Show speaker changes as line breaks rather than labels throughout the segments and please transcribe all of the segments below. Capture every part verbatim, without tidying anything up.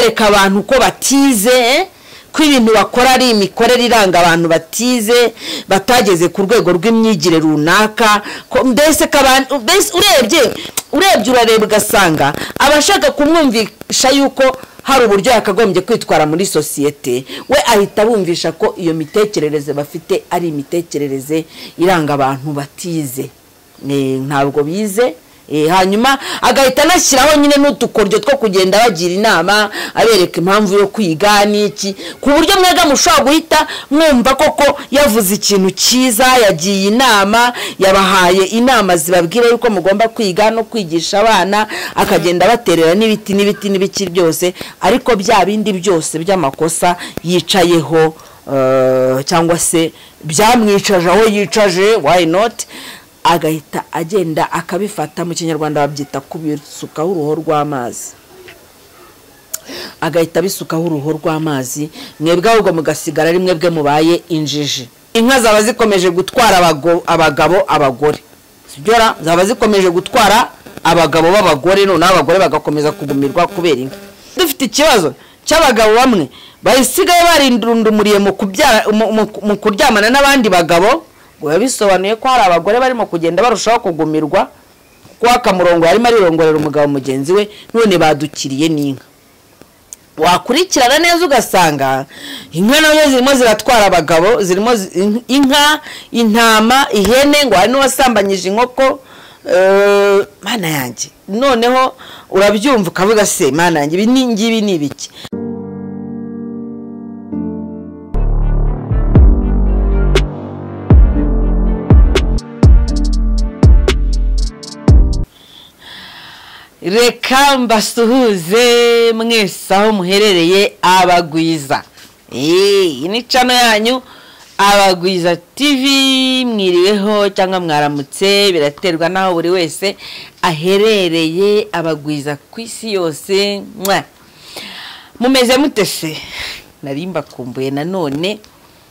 bereka abantu ko batize ko ibintu bakora ari imikorere iranga abantu batize batageze ku rwego rw'imyigire runaka mbese kabantu mbese urebye urebye urareba ugasanga abashaka kumwumvisha yuko hari uburyo yakagombye kwitwara muri societe we ahita bumvisha ko iyo mitekerereze bafite ari imitekerereze iranga abantu batize ntabwo bize hanyuma agahita nashyiraho nyine n'utukoryo two kugenda bagira inama abereka impamvu yo kwiga n'iki ku buryo mwega mushobora guhita mwumva koko yavuze ikintu cyiza yagiye inama yabahaye inama zibabwira yuko mugomba kwiga no kwigisha abana akagenda baterera n'ibiti n'ibiti n'ibiki byose ariko bya bindi byose by'amakosa yicayeho cyangwa se byamwicaje aho yicaje why not agahita agenda akabifata mu kinyarwanda babyita kubisukaho uruho rw'amazi agahita bisukaho uruho rw'amazi mwebwe ahubwo mugasigara ari mwebwe mubaye injiji inka zaba zikomeje gutwara abagabo abagore sibyora zaba zikomeje gutwara abagabo b'abagore none abagore bagakomeza kugumirwa kubera inka dufite ikibazo cy'abagabo bamwe bayisigaye barindundumuriye mu kubyara mu kuryamana n'abandi bagabo ngo yabisobanuye ko hari abagore barimo kugenda barushaho kugumirwa kwa kamurongo yarimo arirongorera umugabo mugenzi we none badukiriye n'inka wakurikirana neza ugasanga inka nayo zirimo ziratwara abagabo zirimo inka intama ihene ngo hari n'uwasambanyije inkoko mana yanjye noneho urabyumva ukavuga se mana yanjye ibi ni ngibi ni ibiki reka mbasuhuze mwese aho muherereye abagwiza eh ini chano yanyu abagwiza T V mwiriweho cyangwa mwaramutse biraterwa naho buri wese aherereye abagwiza kwisi yose mwa mumeze mutese narimba kumbuye nanone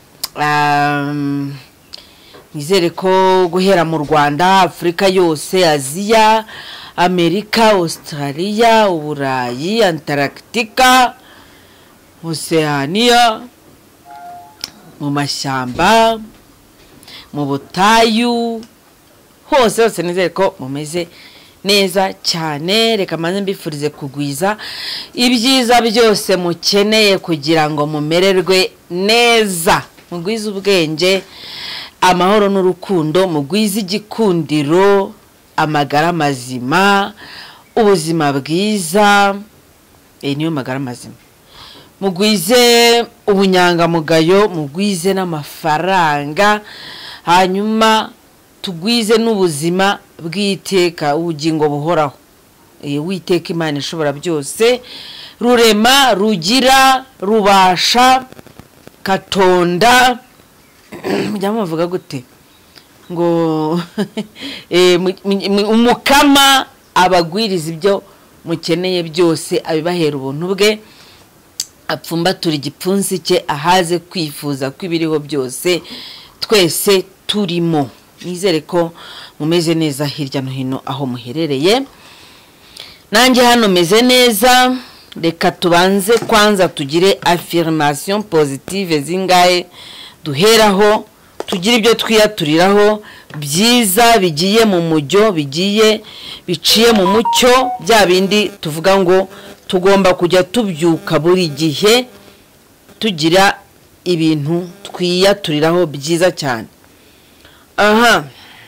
um nizere ko guhera mu Rwanda Afrika yose Aziya Amerika, Australia, Uburayi, Antarctica, Oceania, mu mashyamba, mu butayu, hose hose nizere ko mumeze neza cyane. Reka manze mbifurize kugwiza ibyiza byose mukeneye kugira ngo mumererwe neza. Mugwiza ubwenge, amahoro n'urukundo, mugwiza igikundiro, amagara mazima, ubuzima bwiza, eh niyo magara mazima. Mugwize ubunyangamugayo, mugwize n'amafaranga, hanyuma tugwize n'ubuzima bw'iteka ubugingo buhoraho. Eh witeka Imana ishobora byose, rurema, rugira, rubasha, katonda. Mujyamo bavuga gute? Ngo eh umukama abagwiriza ibyo mukeneye byose abibahera ubuntu bwe apfumbatura igipfunsi cye ahaze kwifuza kwibiriho byose twese turimo. Nizere ko mumeze neza hirya no hino aho muherereye, nanjye hano meze neza. Reka tubanze kwanza tugire affirmation positive zingahe duheraho tugira ibyo twiyaturiraho byiza bigiye mu mujyo bigiye biciye mu mucyo, bya bindi tuvuga ngo tugomba kujya tubyuka buri gihe tugira ibintu twiyaturiraho byiza cyane. Aha,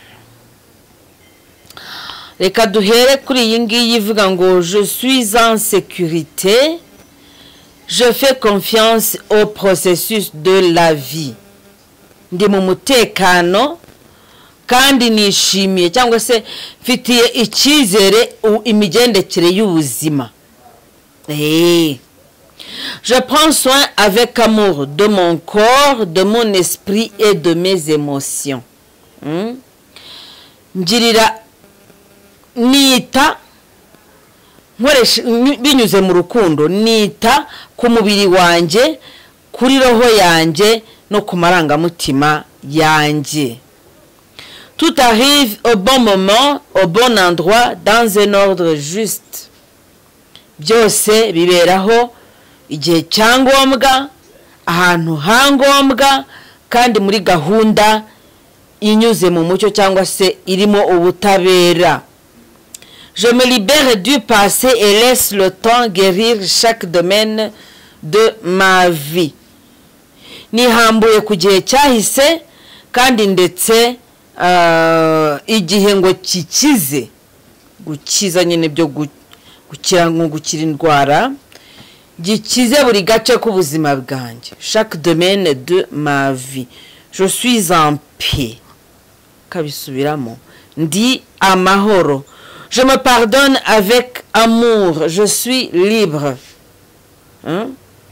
reka duhere kuri iyi ngiyi ivuga ngo je suis en sécurité, je fais confiance au processus de la vie. Ndi mu mutekano kandi nishimiye cyangwa se mfitiye icyizere imigendekere y'ubuzima. Eh je prends soin avec amour de mon corps, de mon esprit et de mes émotions. Hmm? Ngirira nita nkoresha binyuze mu rukundo, nita ku mubiri wanje, kuri roho yanje no ku marangamutima yanjye. Tout arrive au bon moment, au bon endroit, dans un ordre juste. Byose biberaho igihe cyangombwa ahantu hangombwa kandi muri gahunda inyuze mu mucyo cyangwa se irimo ubutabera. Je me libère du passé et laisse le temps guérir chaque domaine de ma vie. Nihambuye ku gihe cyahise kandi ndetse uh, igihe ngo kikize gukiza nyine byo gukira ngo gukira indwara gikize buri gace k'ubuzima bwanjye. Chaque domaine de ma vie. Je suis en paix. Kabisubiramo. Ndi amahoro. Je me pardonne avec amour. Je suis libre. Hein?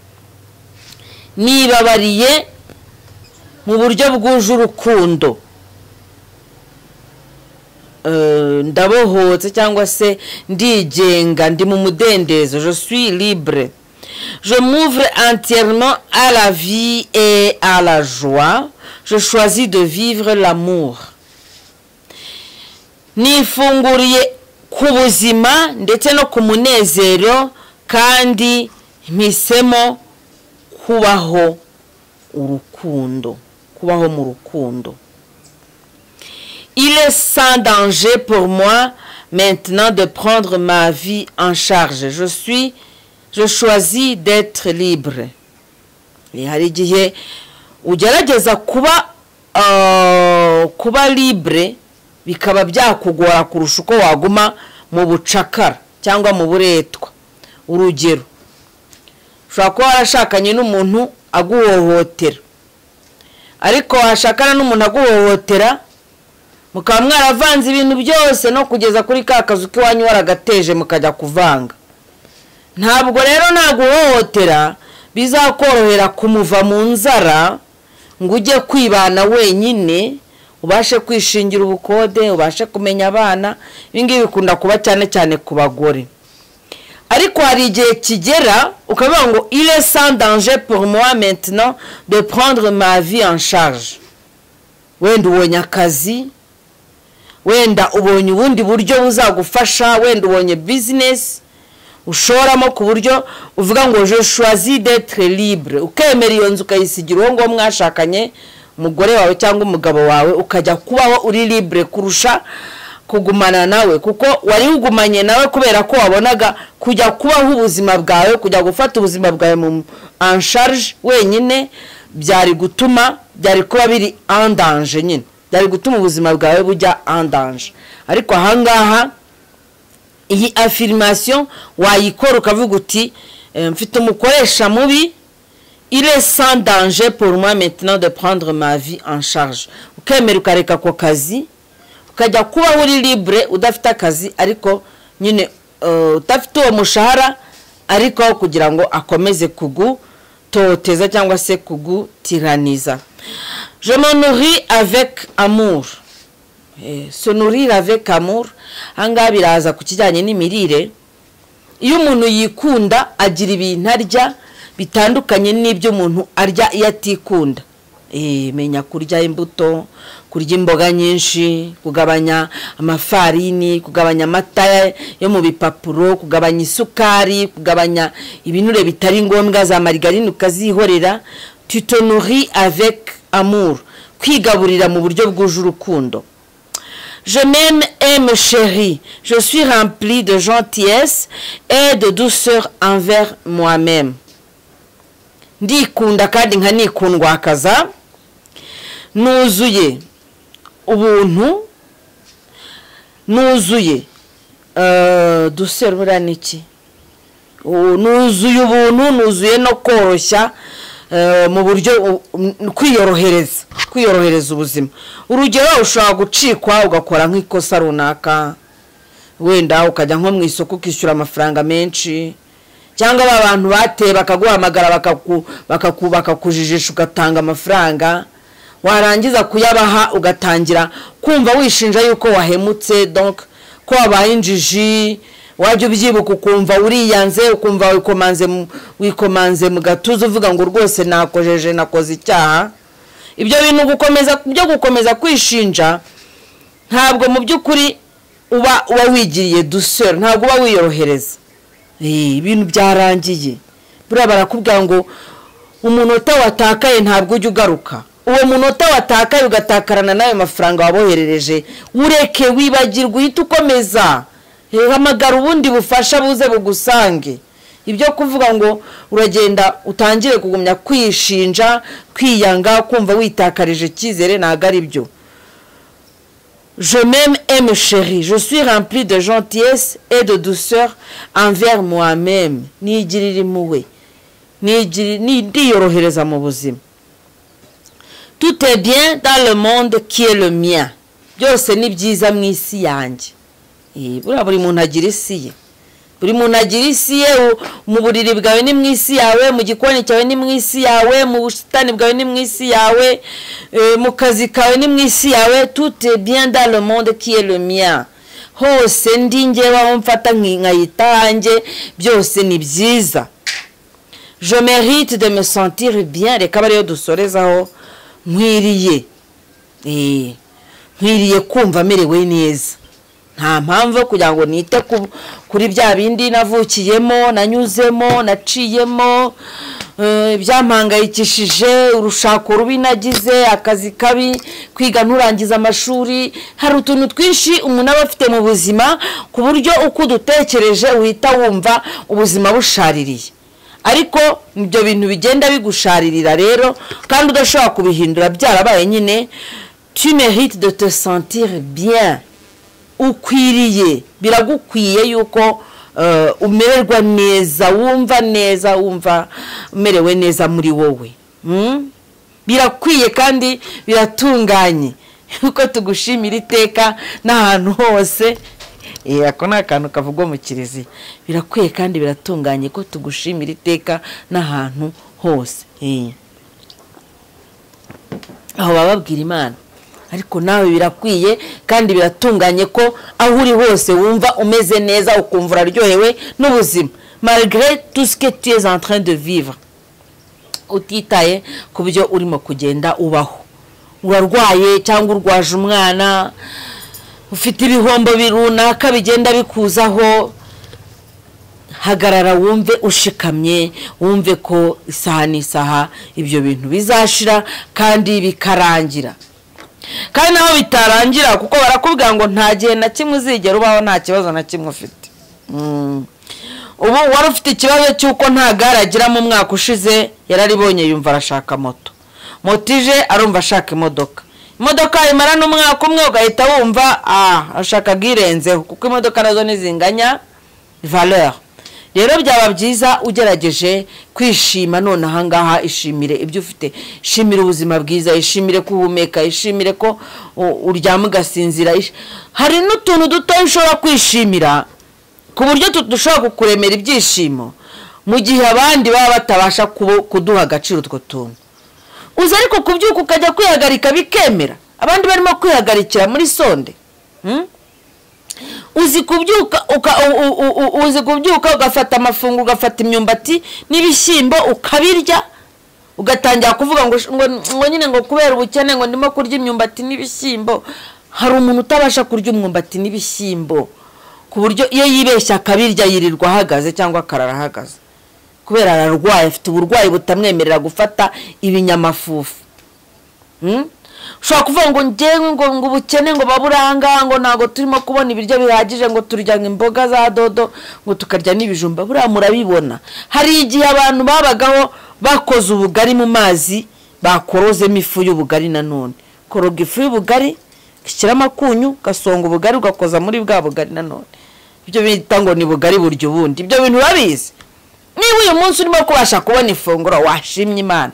Nibabariye mu buryo bwuje urukundo. Euh, ndabohotse cyangwa se ndigenga ndi mu mudendezo. Je suis libre. Je m'ouvre entièrement à la vie et à la joie. Je choisis de vivre l'amour. Nifunguriye ku buzima ndetse no ku munezero kandi mpisemo kubaho urukundo, kubaho mu rukundo. Il est sans danger pour moi maintenant de prendre ma vie en charge. Je suis Je choisis d'être libre. Hari igihe ugerageza kuba uh, kuba libre bikaba byakugora kurusha uko waguma mu bucakara cyangwa mu buretwa. Urugero, ushobora kuba warashakanye n'umuntu aguhohotera, ariko washakana n'umuntu aguhohotera mukaba mwaravanze ibintu byose no kugeza kuri ka kazu k'iwanyu waragateje mukajya kuvanga. Ntabwo rero naguhohotera bizakorohera kumuva mu nzara ngo ujye kwibana wenyine, ubashe kwishingira ubukode, ubashe kumenya abana. Ibingibi bikunda kuba cyane cyane ku bagore. Ariko hari igihe kigera ukavuga ngo il est sans danger pour moi maintenant de prendre ma vie en charge. Wenda ubonye akazi, wenda ubonye ubundi buryo buzagufasha, wenda ubonye business ushoramo ku buryo uvuga ngo je choisis d'être libre. Ukemera iyo nzu ukayisigira uwo ngo mwashakanye umugore wawe cyangwa umugabo wawe, ukajya kubaho uri libre kurusha kugumana nawe, kuko wari ugumanye nawe kubera ko wabonaga kujya kubaho ubuzima bwawe, kujya gufata ubuzima bwawe mu en charge wenyine byari gutuma byari kuba biri en danger nyine, byari gutuma ubuzima bwawe bujya en danger. Ariko ahangaha iyi affirmation wayikora ukavuga uti mfite umukoresha mubi, il est sans danger pour moi maintenant de prendre ma vie en charge. Ukemera ukareka ko kazi ukajya kuba uri libre udafite akazi, ariko nyine utafite uwo mushahara, ariko kugira ngo akomeze kugutoteza cyangwa se kugutiraniza. Je me nourris avec amour. Se nourrir avec amour hanga biraza ku kijyanye n'imirire. Iyo umuntu yikunda agira ibintu arya bitandukanye n'ibyo umuntu arya iyo atikunda. Eh, menya kurya imbuto, kurya imboga nyinshi, kugabanya amafarini, kugabanya amata yo mu bipapuro, kugabanya isukari, kugabanya ibinure bitari ngombwa za margarine ukazihorera. Tu te nourris avec amour. Kwigaburira mu buryo bwuje urukundo. Je m'aime et me chéris. Je suis rempli de gentillesse et de douceur envers moi-même. Ndikunda kandi nkanikundwa akaza. Nuzuye ubuntu, nuzuye uh, douceur buraniki. Nuzuye ubuntu, nuzuye no koroshya uh, mu buryo kwiyorohereza, kwiyorohereza ubuzima. Urugero ushobora gucikwa ugakora nk'ikosa runaka, wenda ukajya nko mu isoko ukishyura amafaranga menshi, cyangwa abantu bateye bakaguhamagara bakaku bakakubaka kujijisha ugatanga amafaranga, warangiza kuyabaha ugatangira kumva wishinja yuko wahemutse, donc ko wabaye injiji, wajye ubyibuka ukumva uriyanze, ukumva wikomanze wikomanze mu gatuza uvuga ngo rwose nakojeje nakoze icyaha. Ibyo bintu gukomeza byo gukomeza kwishinja ntabwo mu byukuri uba uba wigiriye douceur, ntabwo uba wiyorohereza. Eh, ibintu byarangiye buriya barakubwira ngo umunota watakaye ntabwo ujya ugaruka. Uwo munota watakaye ugatakarana nayo mafaranga waboherereje, ureke wibagirwe uhita ukomeza. Hamagara ubundi bufasha buze bugusange. Ibyo kuvuga ngo uragenda utangire kugumya kwishinja, kwiyanga, kumva witakarije icyizere ntago ari byo. Je m'aime et me chéris, je suis rempli de gentillesse et de douceur envers moi-même. Nigirira impuhwe, ndiyorohereza mu buzima. Tout est bien dans le monde qui est le mien. Byose ni byiza mu isi yanjye. Eh, buriya buri muntu agira isi ye. Buri muntu agira isi ye, mu buriri bwawe ni mu isi yawe, mu gikoni cyawe ni mu isi yawe, mu busitani bwawe ni mu isi yawe, mu kazi kawe ni mu isi yawe. Tout est bien dans le monde qui est le mien. Hose ndi njyewe aho mfata nkayitahanjye, byose ni byiza. Je mérite de me sentir bien. Reka bariyo dusorezaho. Nkwiriye eh nkwiriye kumva merewe neza. Nta mpamvu kugira ngo nite kuri bya bindi navukiyemo, nanyuzemo, naciyemo, byampangayikishije, urushako rubi nagize, akazi kabi, kwiga nturangiza amashuri. Hari utuntu twinshi umuntu aba afite mu buzima ku buryo uko dutekereje uhita wumva ubuzima bushaririye. Ariko ibyo bintu bigenda bigusharirira rero kandi udashobora kubihindura byarabaye nyine. Tu mérites de te sentir bien. Ukwiriye, biragukwiye yuko uh, umererwa neza, wumva neza, wumva umerewe neza muri wowe. Hmm? Birakwiye kandi biratunganye uko tugushimira iteka n'ahantu hose. Eh, ako nakantu kavugwa mu kiriziya. Birakwiye kandi biratunganye ko tugushimira iteka n'ahantu hose. Eh. Aho bababwira Imana. Ariko nawe birakwiye kandi biratunganye ko aho uri hose wumva umeze neza, ukumva uraryohewe n'ubuzima malgré tout ce que tu es en train de vivre. Utitaye ku byo urimo kugenda ubaho. Urarwaye cyangwa urwaje umwana, ufite ibihombo birunaka bigenda bikuzaho, hagarara wumve ushikamye, wumve ko isaha n'isaha ibyo bintu bizashira kandi bikarangira. Kandi naho bitarangira kuko barakubwira ngo nta gihe na kimwe uzigera ubaho nta kibazo na kimwe ufite. Mm. Ubu wari ufite ikibazo cyuko nta gare agira mu mwaka ushize, yararibonye yumva arashaka moto. Motije arumva ashaka imodoka. Imodoka imara n'umwaka umwe ugahita wumva ah ashaka girenzeho kuko imodoka nazo nizinganya valeur. Rero byaba byiza ugerageje kwishima none ahangaha, ishimire ibyo ufite, ishimire ubuzima bwiza, ishimire kuhumeka, ishimire ko uryama ugasinzira. Hari n'utuntu duto ushobora kwishimira ku buryo dushobora kukuremera ibyishimo mu gihe abandi baba batabasha kuduha agaciro utwo tuntu. Uzi ariko kubyuka ukajya kwihagarika bikemera, abandi barimo kwihagarikira muri sonde. Hmm? Uzi kubyuka uka uzi kubyuka ugafata amafunguro, ugafata imyumbati n'ibishyimbo ukabirya, ugatangira kuvuga ngo ngo nyine ngo kubera ubukene ngo ndimo kurya imyumbati n'ibishyimbo. Hari umuntu utabasha kurya umwumbati n'ibishyimbo ku buryo iyo yibeshya akabirya yirirwa ahagaze cyangwa akarara ahagaze kubera ararwaye, afite uburwayi butamwemerera gufata ibinyamafufu. Hmm? Ushobora kuvuga ngo ngewe ngo ngo ubukene ngo baburanga ngo nago turimo kubona ibiryo bihagije ngo turya imboga za dodo ngo tukarya n'ibijumba. Buriya murabibona hari igihe abantu babagaho bakoze ubugari mu mazi, bakorozemo ifu y'ubugari. Nanone koroga ifu y'ubugari, kishyira amakunyu, gasonga ubugari ugakoza muri bwa bugari. Nanone ibyo bita ngo ni bugari buryo bundi. Ibyo bintu urabizi. Niba uyu munsi urimo kubasha kubona ifunguro washimye Imana,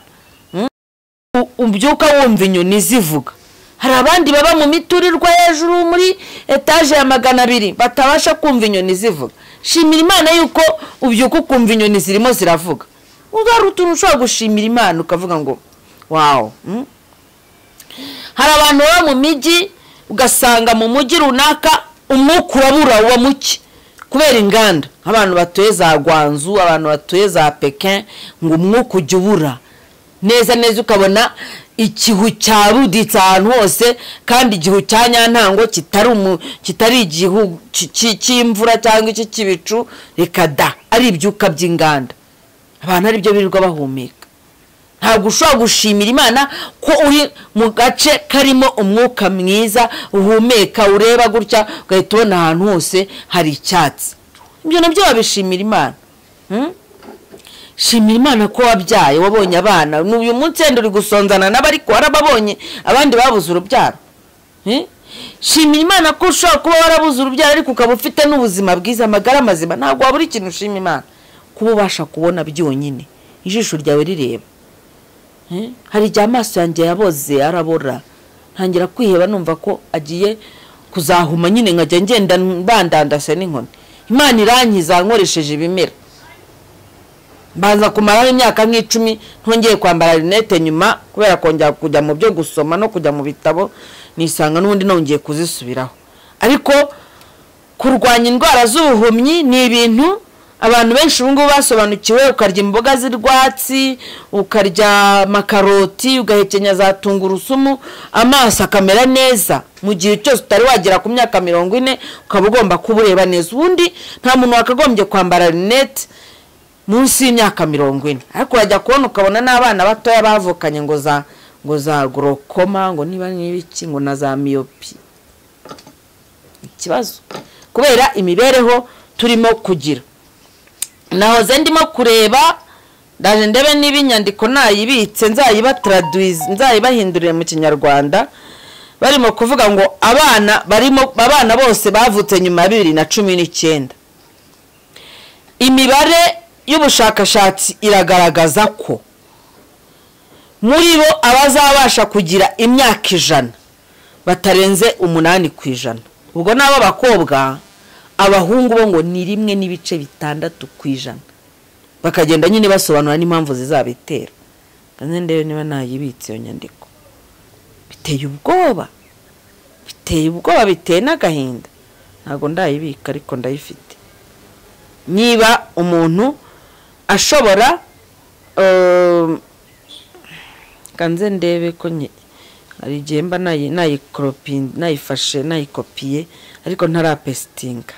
umbyuka wumva inyoni zivuga. Hari abandi baba mu miturirwa hejuru muri etage ya magana abiri batabasha kumva inyoni zivuga. Shimira Imana yuko ubyuka ukumva inyoni zirimo ziravuga. Uzari utuntu ushobora gushimira Imana ukavuga ngo wow. Hmm? Hari abantu baba mu miji ugasanga mu mujyi runaka umwuka urabura uwa muke kubera inganda. Abantu batuye za Gwanzu, abantu batuye za Pekin, ngo umwuka ujya ubura neza neza, ukabona igihu cyaruditse ahantu hose kandi igihu cya Nyantango kitari kitari igihu cy'imvura cyangwa iki kibicu, reka da ari ibyuka by'inganda. abantu ari byo birirwa bahumeka. Ntabwo ushobora gushimira Imana ko uri mu gace karimo umwuka mwiza uhumeka ureba gutya ugahita ubona ahantu hose hari icyatsi. Ibyo nabyo wabishimira Imana. hmm? Shimira Imana ko wabyaye wabonye abana. N'uyu munsi wenda uri gusonzana n'abari ko warababonye abandi babuze urubyaro. hmm? Shimira Imana ko ushobora kuba warabuze urubyaro ariko ukaba ufite n'ubuzima bwiza amagara mazima. Ntabwo wabura ikintu ushima Imana kuba ubasha kubona byonyine ijisho ryawe rireba. Hari igihe amaso yanjye yaboze arabora ntangira kwiheba numva ko agiye kuzahuma nyine nkajya ngenda bandandase n'inkoni. Imana irankiza nkoresheje ibimera. Mbanza kumara imyaka nk'icumi ntongeye kwambara rinete nyuma kubera kongera kujya mu byo gusoma no kujya mu bitabo nisanga n'ubundi nongeye kuzisubiraho. Ariko kurwanya indwara z'ubuhumyi ni ibintu abantu benshi ubu ngubu basobanukiwe. Ukarya imboga z'irwatsi, ukarya makaroti, ugahekenya za tungurusumu, amaso akamera neza mu gihe cyose utari wagera ku myaka mirongo ine ukaba ugomba kubureba neza. Ubundi nta muntu wakagombye kwambara rinete munsi y'imyaka mirongo ine. Ariko urajya kubona ukabona n'abana batoya bavukanye ngo za ngo za glaucoma ngo niba n'ibiki ngo na za myopi. Ikibazo kubera imibereho turimo kugira. Nahoze ndimo kureba ndaje ndebe niba inyandiko nayibitse nzayiba traduise nzayibahindurire mu Kinyarwanda. Barimo kuvuga ngo abana barimo abana bose bavutse nyuma ya bibiri na cumi n'icyenda. Imibare y'ubushakashatsi iragaragaza ko muri bo abazabasha kugira imyaka ijana batarenze umunani ku ijana. Ubwo nabo bakobwa abahungu bo ngo ni rimwe n'ibice bitandatu ku ijana. Bakagenda nyine basobanura n'impamvu zizabitera. Kandi ndebe niba nayibitse iyo nyandiko. Biteye ubwoba. Biteye ubwoba biteye n'agahinda. Ntago ndayibika ariko ndayifite. Niba umuntu ashobora um, kanze ndebe ko nye ari gemba nayi nayikropie nayifashe nayikopiye ariko ntarapestinga.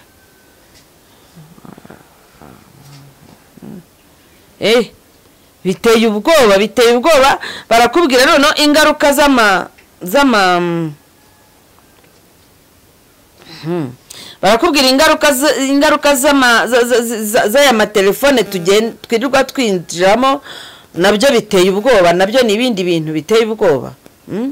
Eh biteye ubwoba biteye ubwoba. Barakubwira none ingaruka zama zama hmm barakubwira ingaruka ingaruka zama za ya matelefone tugenda twirirwa twinjiramo nabyo biteye ubwoba. Nabyo ni ibindi bintu biteye ubwoba. hmm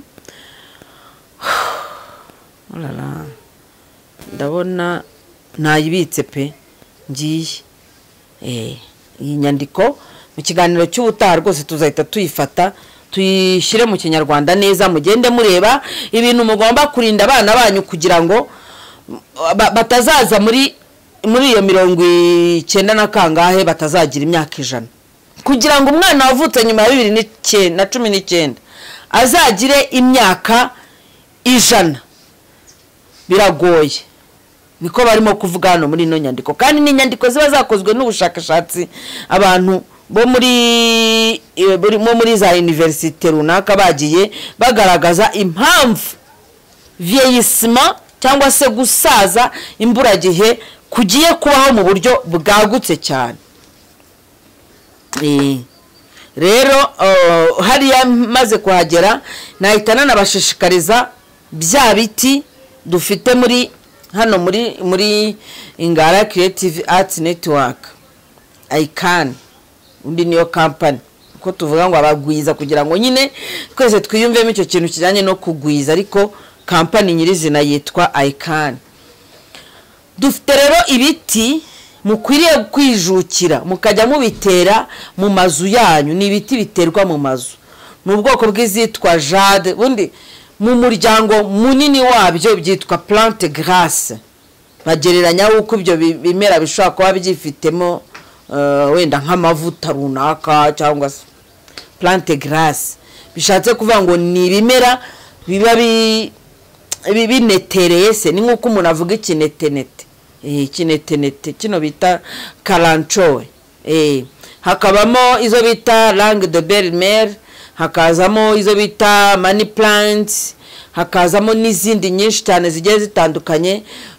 Olala ndabona nayibitse pe ngiye. Eh iyi nyandiko mu kiganiro cy'ubutaha rwose tuzahita tuyifata tuyishyire mu Kinyarwanda neza. Mugende mureba ibintu mugomba kurinda abana banyu kugira ngo batazaza muri muri iyo mirongo icyenda na kangahe batazagira imyaka ijana. Kugira ngo umwana wavutse nyuma ya bibiri na cumi n'icyenda azagire imyaka ijana biragoye. Niko barimo kuvuga hano muri ino nyandiko. Kandi ni nyandiko ziba zakozwe n'ubushakashatsi abantu bo muri bo muri za universite runaka bagiye bagaragaza impamvu vieillissement cyangwa se gusaza imburagihe kugiye kubaho mu buryo bwagutse cyane. Eh rero uh, hariya maze kuhagera nahitana nabashishikariza bya biti dufite muri hano muri muri Ingara Creative Arts Network I can undi niyo company ko tuvuga ngo abagwiza kugira ngo nyine twese twiyumvemo icyo kintu kijanye no kugwiza. Ariko company nyirizina yitwa I can. Dufite rero ibiti mukwiriye kwijukira mukajya mubitera mu mazu yanyu. Ni ibiti biterwa mu mazu n'ubwoko bw'izitwa jade. Bundi mu muryango munini wabyo byitwa plante grasse. Bagereranya uko ibyo bimera bishobora kuba byifitemo uh, wenda nk'amavuta runaka cyangwa plante grasse. Bishatse kuvuga ngo ni ibimera biba bi binetereye se. Ni nkuko umuntu avuga ikinetenete. Eh kinetenete kino bita calanchoe. Eh hakabamo izo bita langue de belle-mère, hakazamo izo bita money plants, hakazamo n'izindi nyinshi cyane zigiye zitandukanye.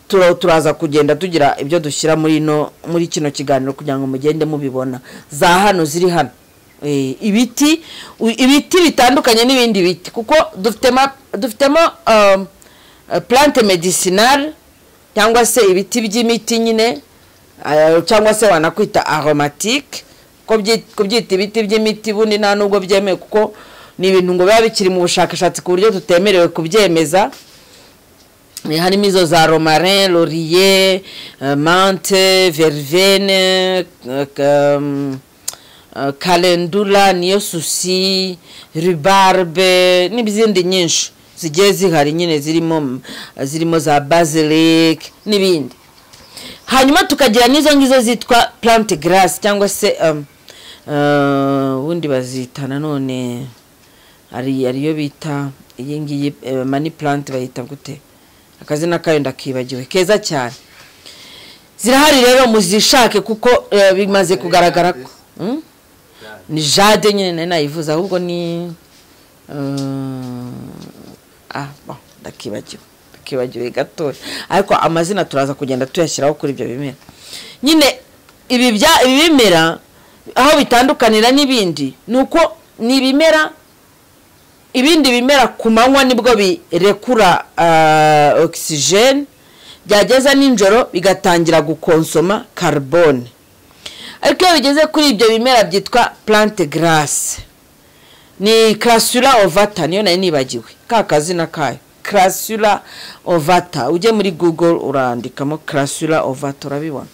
turaza kugenda tugira ibyo dushyira muri no muri kino kiganiro kugira ngo mugende mubibona za hano ziri hano eh ibiti ibiti bitandukanye n'ibindi biti kuko dufitemo dufitemo um, plante medicinale cyangwa se ibiti by'imiti nyine uh, cyangwa se wanakwita aromatique ko byita ibiti by'imiti bundi nta nubwo byemeye kuko ni ibintu ngo biba bikiri mu bushakashatsi ku buryo tutemerewe kubyemeza. Harimo izo za romarin, laurier, uh, menthe, verveine, uh, um, uh, calendula, niyo susi, rhubarbe n'ibindi nyinshi zigiye zihari nyine zirimo zirimo za basilic n'ibindi. Hanyuma tukagira nizo ngizo zitwa plante grasse cyangwa se um, uh, wundi bazita nanone ari ariyo bita iyi ngiyi uh, money plant bayita gute akazina kayo ndakibagiwe keza cyane. Zirahari rero muzishake kuko uh, bimaze kugaragara ko hmm? ni jade nyine nayivuza ahubwo ni uh, ah bon ndakibagiwe ndakibagiwe gato ariko amazina turaza kugenda tuyashyiraho kuri ibyo bimera nyine ibi bya ibimera aho bitandukanira n'ibindi nuko ni bimera ibindi bimera kumanywa nibwo birekura uh, oxygene byageza ninjoro bigatangira gukonsoma carbone ariko bigeze kuri ibyo bimera byitwa plante grasse ni Crassula ovata niyo nari nibagiwe ka kazina kayo Crassula ovata uje muri Google urandikamo Crassula ovata urabibona.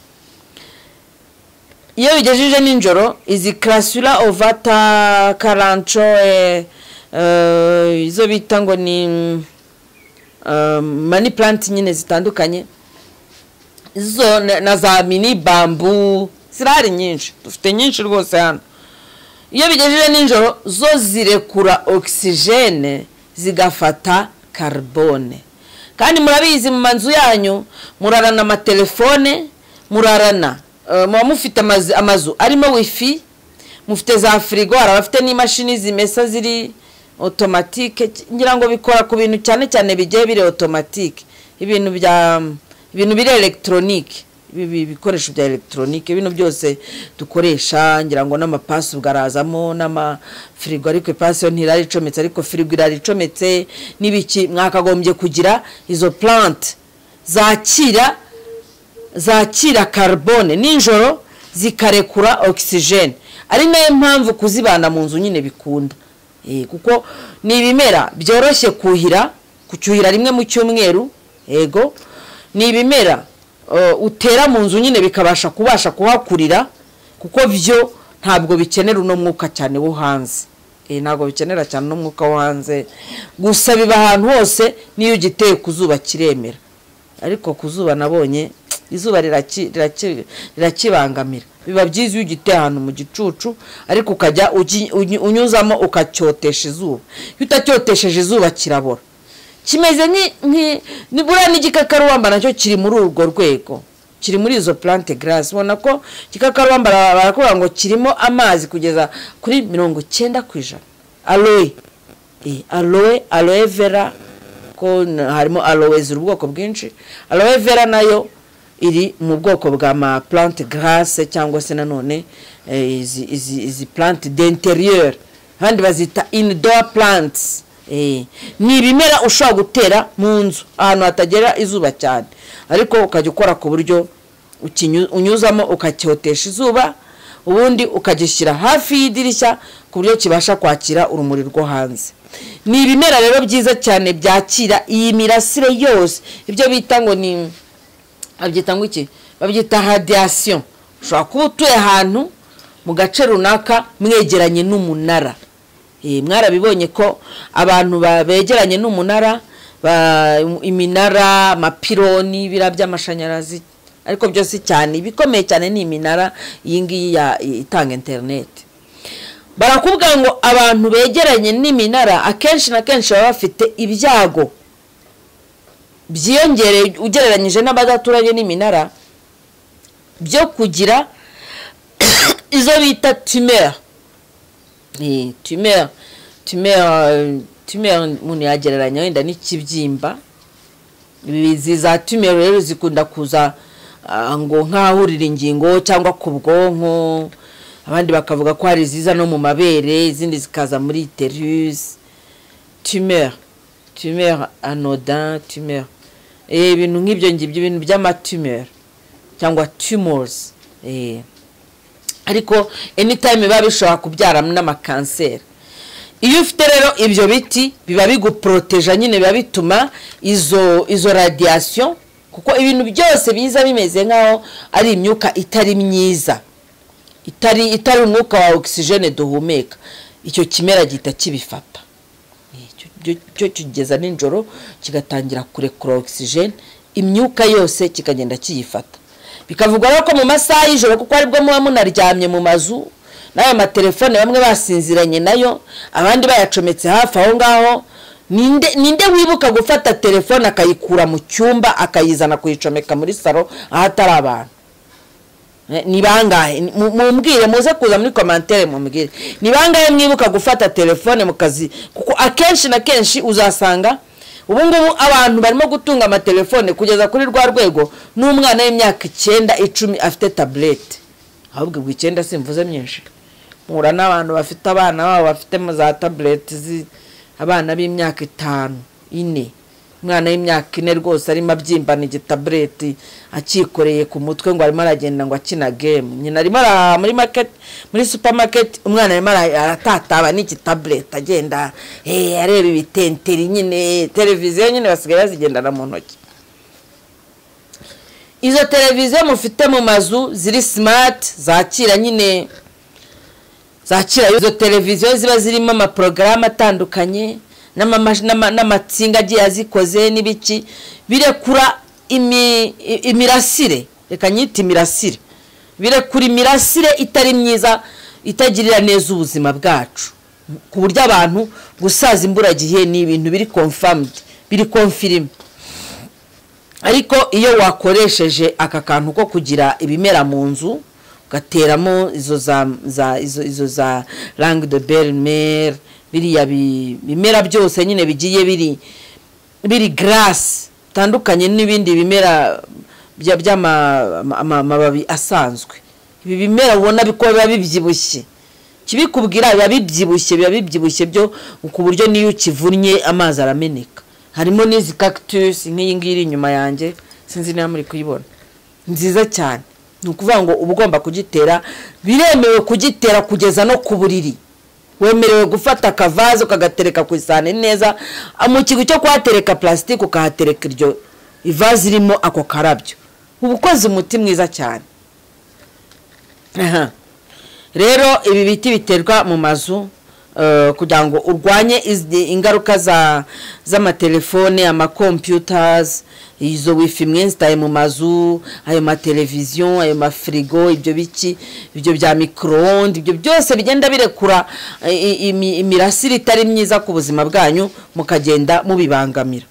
Iyo bigejeje ninjoro izi Crassula ovata carancho eh, uh, izo bita ngo ni uh, money plant nyine zitandukanye izo na za mini bamboo zirahari nyinshi dufite nyinshi rwose hano. Iyo bigejeje ninjoro zo zirekura oxygene zigafata carbone kandi murabizi mu manzu yanyu murarana ama telefone murarana uh, mufite amazu, amazu arimo wifi mufite za frigo arabafite n'imashini zimesa ziri automatique ngira ngo bikora ku bintu cyane cyane bigiye bire automatique ibintu bya ibintu bire electronique ibi bikoresho bya electronique ibintu byose dukoresha ngira ngo n'amapasi ugarazamo n'ama frigo ariko ipasi yo ntirari icometse ariko frigo irari icometse nibiki mwakagombye kugira izo plant zakira zakira carbone ninjoro zikarekura oxygene ari nayo mpamvu kuzibana mu nzu nyine bikunda eh kuko ni ibimera byoroshye kuhira kucyuhira rimwe mu cyumweru ego ni ibimera Uh, utera mu nzu nyine bikabasha kubasha kuhakurira kuko byo ntabwo bikenera uno mwuka cyane wo hanze eh ntabwo bikenera cyane no mwuka wo hanze gusa biba ahantu hose niyo giteye kuzuba kiremera ariko kuzuba nabonye izuba rirakibangamira biba byiza iyo giteye ahantu mu gicucu ariko ukajya unyuzamo ukacyotesha izuba iyo utacyotesheje izuba kirabora kimeze nki nibura n'igikakarubamba nacyo kiri muri urwo rwego kiri muri izo plante grasse ubona ko igikakarubamba barakora ngo kirimo amazi kugeza kuri mirongo cyenda ku ijana. Aloe eh aloe aloe vera ko harimo aloe z'uru bwoko bwinshi aloe vera nayo iri mu bwoko bwa ma plante grasse cyangwa se nanone izi izi izi plante d'intérieur handi bazita indoor plants. Eh ni ibimera ushobora gutera mu nzu ahantu hatagera izuba cyane ariko ukajya ukora ku buryo unyuzamo ukacyotesha izuba ubundi ukagishyira hafi y'idirishya ku buryo kibasha kwakira urumuri rwo hanze. Ni ibimera rero byiza cyane byakira iyi mirasire yose ibyo bita ngo ni abyita ngo iki babyita radiation. Ushobora kuba utuye ahantu mu gace runaka mwegeranye n'umunara eh mwarabibonye ko abantu babegeranye n'umunara iminara mapironi birabya amashanyarazi ariko byose cyane bikomeye cyane ni iminara yingiyi ya itanga internet. Barakubwira ngo abantu begeranye n'iminara akenshi na kenshi baba bafite ibyago byiyongereye ugereranyije n'abadaturanye n'iminara byo kugira izo bita tumeur. Eh tumeur tumeur tumeur muni yagereranya wenda n'ikibyimba izi za tumero rero zikunda kuza ngo nkahurira ingingo cyangwa ku bwonko, abandi bakavuga ko hari ziza no mu mabere, izindi zikaza muri utérus. Tumeur, tumeur anodin, tumeur eh ibintu nk'ibyo ngibyo, ibintu by'amatumeur cyangwa tumors. eh ariko anytime biba bishobora kubyara n'amakanseri. Iyo ufite rero ibyo biti biba biguproteja nyine, biba bituma izo izo radiation, kuko ibintu byose biza bimeze nkaho ari imyuka itari myiza, itari itari umwuka wa oxygene duhumeka, icyo kimera gita kibifata. Cyo kigeza ninjoro kigatangira kurekura oxygene, imyuka yose kikagenda kiyifata. Bikavugwa ko mu masaha y'ijoro, kuko aribwo muba munaryamye mu mazu, nayo amatelefone bamwe basinziranye nayo, abandi bayacometse hafi aho ngaho. Ninde ninde wibuka gufata telefone akayikura mu cyumba akayizana kuyicomeka muri salo ahatari abantu? Ni bangahe? Mumbwire, muze kuza muri commentaire mumbwire. Ni bangahe mwibuka gufata telefone mu kazi? Kuko akenshi na kenshi uzasanga ubu ngubu abantu barimo gutunga ama telefone kugeza kuri rwa rwego n'umwana w'imyaka icyenda icumi afite tablet. Ahubwo bwo icyenda simvuze myinshi. Mura n'abantu bafite abana babo bafite mu za tablet, zi abana b'imyaka itanu ine, umwana w'imyaka ine rwose arimo abyimbana igitableti akikoreye ku mutwe ngo arimo aragenda ngo akina game. Nyina arimo muri market, muri supermarket, umwana arimo aratataba n'iki tablet agenda eh areba ibitenteri nyine, televiziyo nyine basigaye bazigendana mu ntoki. Izo televiziyo mufite mu mazu ziri smart, zakira nyine zakira izo televiziyo ziba zirimo ama program atandukanye n'amatsinga agiye azikoze n'ibiki, birekura imirasire, reka nyita imirasire, birekura imirasire itari myiza, itagirira neza ubuzima bwacu, ku buryo abantu gusaza imburagihe ni ibintu biri confirmed, biri confirmed. Ariko iyo wakoresheje aka kantu ko kugira ibimera mu nzu, gateramo izo za za izo izo za langue de belle-mère, biriya bimera byose nyine bigiye biri biri grass tandukanye n'ibindi bimera by'amababi asanzwe. Ibi bimera ubona biko biba bibyibushye, kibikubwira biba bibyibushye, biba bibyibushye byo ku buryo niyo ukivunnye amazi arameneka. Harimo n'izi cactus nk'iyi ngiri inyuma yanjye, sinzi niba muri kuyibona, nziza cyane. Nukuvuga ngo ubugomba kugitera, biremewe kugitera kugeza no ku buriri. Wemerewe gufata akavazo kagatereka ku isane neza, mu kigo cyo kwatereka plastique ukahatereka iryo ivazi irimo ako karabyo. Ubukoze umuti mwiza cyane. Aha. Rero ibi biti biterwa mu mazu uh, kugira ngo urwanye ingaruka za z'amatelefone, ama computers, izo wifi mwinstaye mu mazu, ayo ma television, ayo ma frigo, ibyo biki, ibyo bya microonde, ibyo byose bigenda birekura imirasire itari myiza ku buzima bwanyu, mukagenda mubibangamira.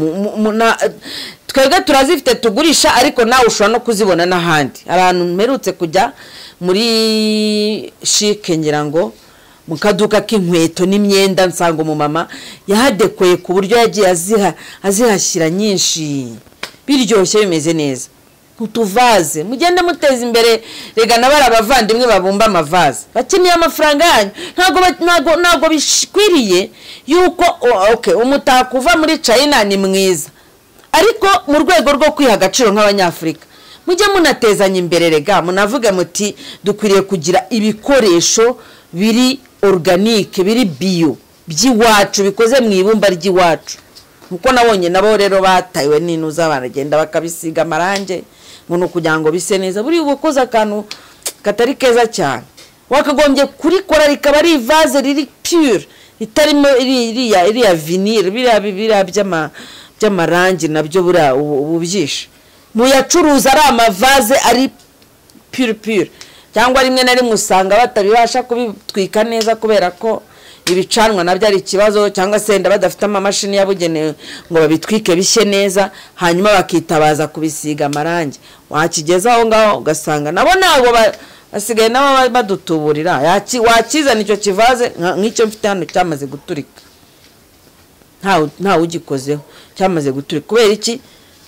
Twebwe turazifite tugurisha, ariko nawe ushobora no kuzibona n'ahandi. Abantu mperutse kujya muri chic ngira ngo mu kaduka k'inkweto n'imyenda, nsango mu mama yahadekoye ku buryo yagiye aziha azihashyira nyinshi, biryoshye bimeze neza. Utuvaze mugende muteza imbere, rega nabara abavandimwe babumba amavaze bakeneye amafaranga yanyu, ntago ntago ntago bishikwiriye yuko okay umutaka uva muri China ni mwiza, ariko mu rwego rwo kwiha agaciro nk'abanyafrika mujye munatezanya imbere, rega munavuge muti dukwiriye kugira ibikoresho biri organique, biri bio, by'iwacu, bikoze mu ibumba ry'iwacu. Nuko nabonye nabo rero batayiwe n'inuza baragenda bakabisiga amarange ngo kugira ngo bise neza. Buri ubukoza akantu katari keza cyane, wakagombye kurikora rikaba ari vase riri pure, itarimo iriya iriya vinyle, biriya bibira by'ama by'amarangi nabyo bura ububyisha. Muyacuruza ari amavaze ari pure pure, cyangwa rimwe na rimwe usanga batabibasha kubitwika neza kubera ko ibicanwa nabyo ari ikibazo, cyangwa se nda badafite amamashini yabugenewe ngo babitwike bishye neza, hanyuma bakitabaza kubisiga amarangi. Wakigeza aho ngaho ugasanga nabo nabo basigaye nabo badutuburira, yaki wakizana icyo kivaze nk'icyo mfite hano cyamaze guturika, nta nta ugikozeho, cyamaze guturika. Kubera iki?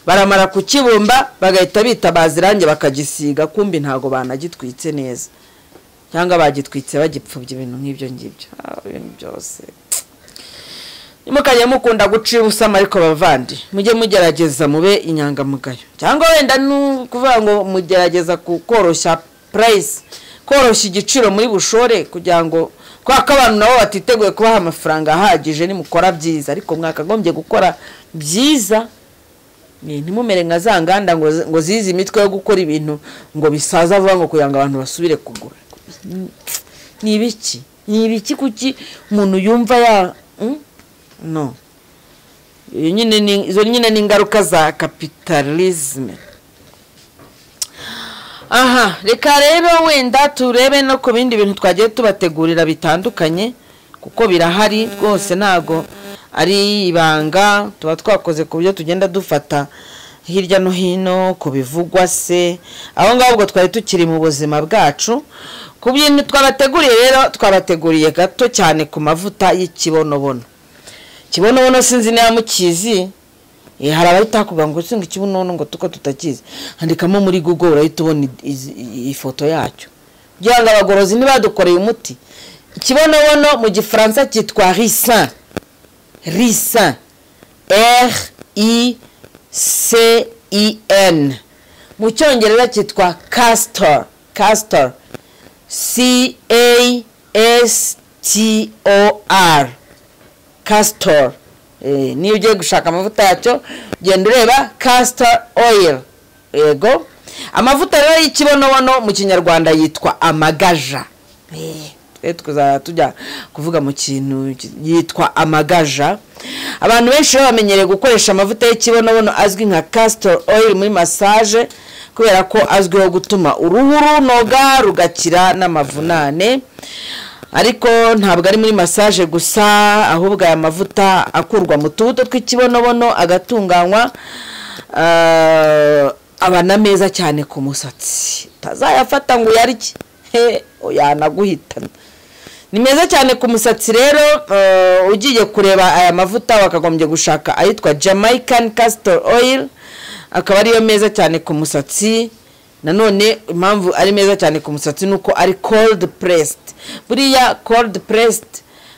baramara kukibumba bagahita bitabaza irange bakagisiga kumbi ntago banagitwitse neza cyangwa bagitwitse bagipfubye ibintu nk'ibyo ngibyo ibintu byose nimukajya mukunda gucira ubusama ariko bavandi mujye mugerageza mube inyangamugayo cyangwa wenda nukuvuga ngo mugerageza kukoroshya price koroshya igiciro muri bushore kugira ngo kwa abantu nabo batiteguye kubaha amafaranga ahagije ni mukora byiza ariko mwakagombye gukora byiza ntimumere nka za nganda ngo ngo zizi imitwe yo gukora ibintu ngo bisaza vuba ngo kugira ngo abantu basubire kugura ni ibiki ni ibiki kuki umuntu yumva ya no nyine ni izo nyine ni ingaruka za capitalism. Aha reka rero wenda turebe no ku bindi bintu twagiye tubategurira bitandukanye kuko birahari rwose nago ari ibanga tuba twakoze ku buryo tugenda dufata hirya no hino ku bivugwa se aho ngaho ubwo twari tukiri mu buzima bwacu ku bintu twabateguriye rero twabateguriye gato cyane ku mavuta y'ikibonobono. Kibonobono sinzi niba mukizi hari abahita kuvuga ngo singa ikibonobono ngo tuko tutakizi handikamo muri Google urahita ubona ifoto yacyo kugira ngo abagorozi nibadukoreye umuti. Ikibonobono mu gifaransa cyitwa ricin ricin R I C I N mu cyongereza cyitwa castor castor C A S T O R castor. Eh ni ugiye gushaka amavuta yacyo genda ureba castor oil. Yego amavuta rero y'ikibonobono mu kinyarwanda yitwa amagaja. Eh tuzara tujya kuvuga mu kintu yitwa amagaja. Abantu benshi bamenyereye gukoresha amavuta y'ikibonobono azwi nka castor oil muri massage kubera ko azwiho gutuma uruhu runoga rugakira n'amavunane. Ariko ntabwo ari muri massage gusa ahubwo aya mavuta akurwa mu tubuto tw'ikibonobono agatunganywa uh, abana meza cyane ku musatsi tazayafata ngo yarye he oyanaguhitana. Ni meza cyane ku musatsi rero uh, ugiye kureba aya mavuta wakagombye gushaka ayitwa Jamaican castor oil akaba ariyo meza cyane ku musatsi. Nanone impamvu ari meza cyane ku musatsi nuko ari cold pressed. Buriya cold pressed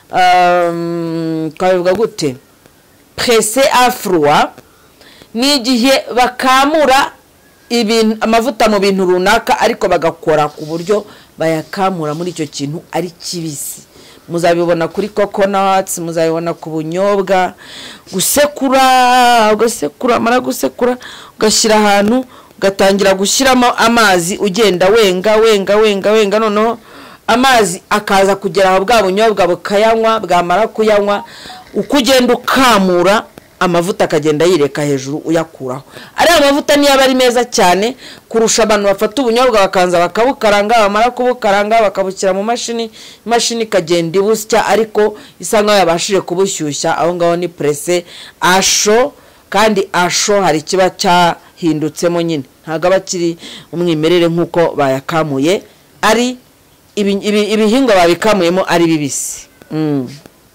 um kabivuga gute pressé à froid ni gihe bakamura ibintu amavuta mu bintu runaka ariko bagakora ku buryo bayakamura muri icyo kintu ari kibisi. Muzabibona kuri coconuts, muzabibona ku bunyobwa, gusekura gusekura mara gusekura ugashyira ahantu gatangira gushyiramo amazi ugenda wenga wenga wenga wenga noneho amazi akaza kugera aho bwa bunyobwa bukayanywa bwamara kuyanywa ukugenda ukamura amavuta akagenda yireka hejuru uyakuraho. Ari amavuta niyo bari meza cyane kurusha abantu bafata ubunyobwa bakanza bakabukaranga bamara kubukaranga bakabukira mu mashini imashini kagenda ibusya ariko isanga yabashije kubushyushya aho ngaho ni pressé à chaud kandi à chaud hari kiba cya hindutsemo nyine ntago abakiri umwimerere nkuko bayakamuye ari ibihingwa babikamuyemo ari bibisi. mm.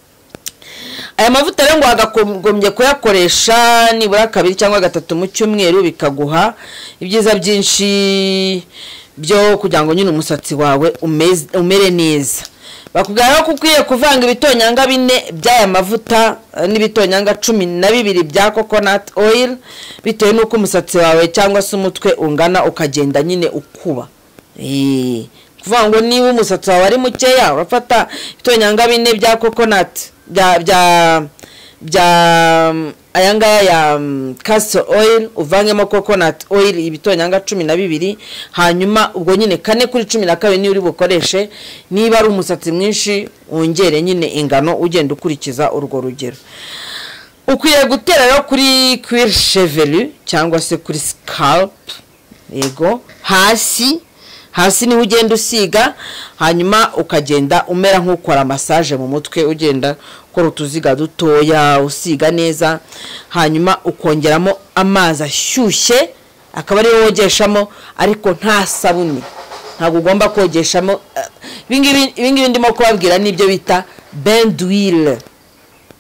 Aya mavuta rero ngo agagombye kuyakoresha nibura kabiri cyangwa gatatu mu cyumweru bikaguha ibyiza byinshi byo kugira ngo nyine umusatsi wawe umere neza. Bakubwira ko ukwiye kuvanga ibitonyanga bine by'aya mavuta n'ibitonyanga cumi na bibiri bya coconut oil bitewe nuko umusatsi wawe cyangwa se umutwe ungana ukagenda nyine ukuba. Eh kuvuga ngo niba umusatsi wawe ari mukeya urafata ibitonyanga bine bya coconut bya bya bya ayanga ya castor oil uvangemo coconut oil ibitonyanga cumi na bibiri hanyuma ubwo nyine kane kuri cumi na kabiri ni uri bukoreshe. Niba ari umusatsi mwinshi wongere nyine ingano ugenda ukurikiza urwo rugero. Ukwiye gutera rero kuri cuir chevelu cyangwa se kuri scalp. Yego hasi hasi ni ugenda usiga hanyuma ukagenda umera nk'ukora massage mu mutwe ugenda ukora utuziga dutoya usiga neza hanyuma ukongeramo amazi ashyushye akaba ari wogeshamo ariko nta sabuni ntabwo ugomba kogeshamo. Ibingibi ibingibi ndimo kubabwira nibyo bita bain d'huile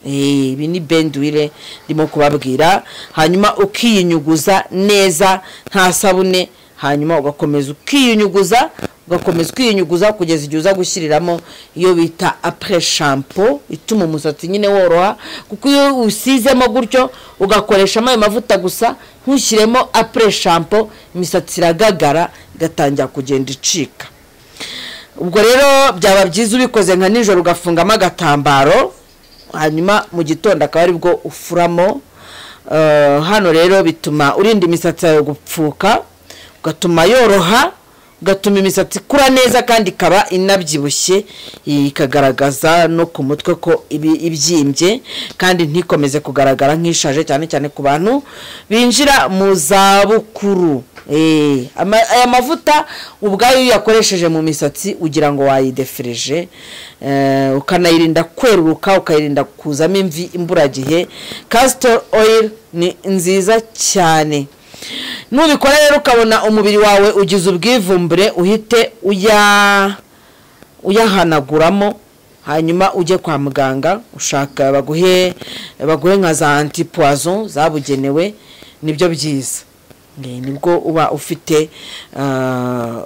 eh ibi ni benduire ndimo kubabwira. Hanyuma ukiyinyuguza neza nta sabune, hanyuma ugakomeza ukiyinyuguza ugakomeza ukiyinyuguza kugeza igihe uza gushyiriramo iyo bita après shampoo ituma umusatsi nyine woroha, kuko iyo usizemo gutyo ugakoresha ayo mavuta gusa ntushyiremo après shampoo imisatsi iragagara igatangira kugenda icika. Ubwo rero byaba byiza ubikoze nka nijoro ugafungamo agatambaro, hanyuma mu gitondo akaba ari bwo ufuramo. Uh, hano rero bituma urinda imisatsi yawe gupfuka, ugatuma yoroha, ugatuma imisatsi kura neza kandi ikaba inabyibushye, ikagaragaza no ku mutwe ko ibyimbye kandi ntikomeze kugaragara nk'ishaje, cyane cyane ku bantu binjira mu za bukuru. Eh aya mavuta ubwayo yakoresheje mu misatsi ugira ngo wayidefreje, eh ukanayirinda kweruruka, ukayirinda kuzamo imvi imburagihe. Castor oil ni nziza cyane. Nubikora rero ukabona umubiri wawe ugize ubwivumbure, uhite uya uyahanaguramo, hanyuma uje kwa muganga ushaka baguhe baguhe nka za antipoison zabugenewe, nibyo byiza. Nibwo uba ufite uh,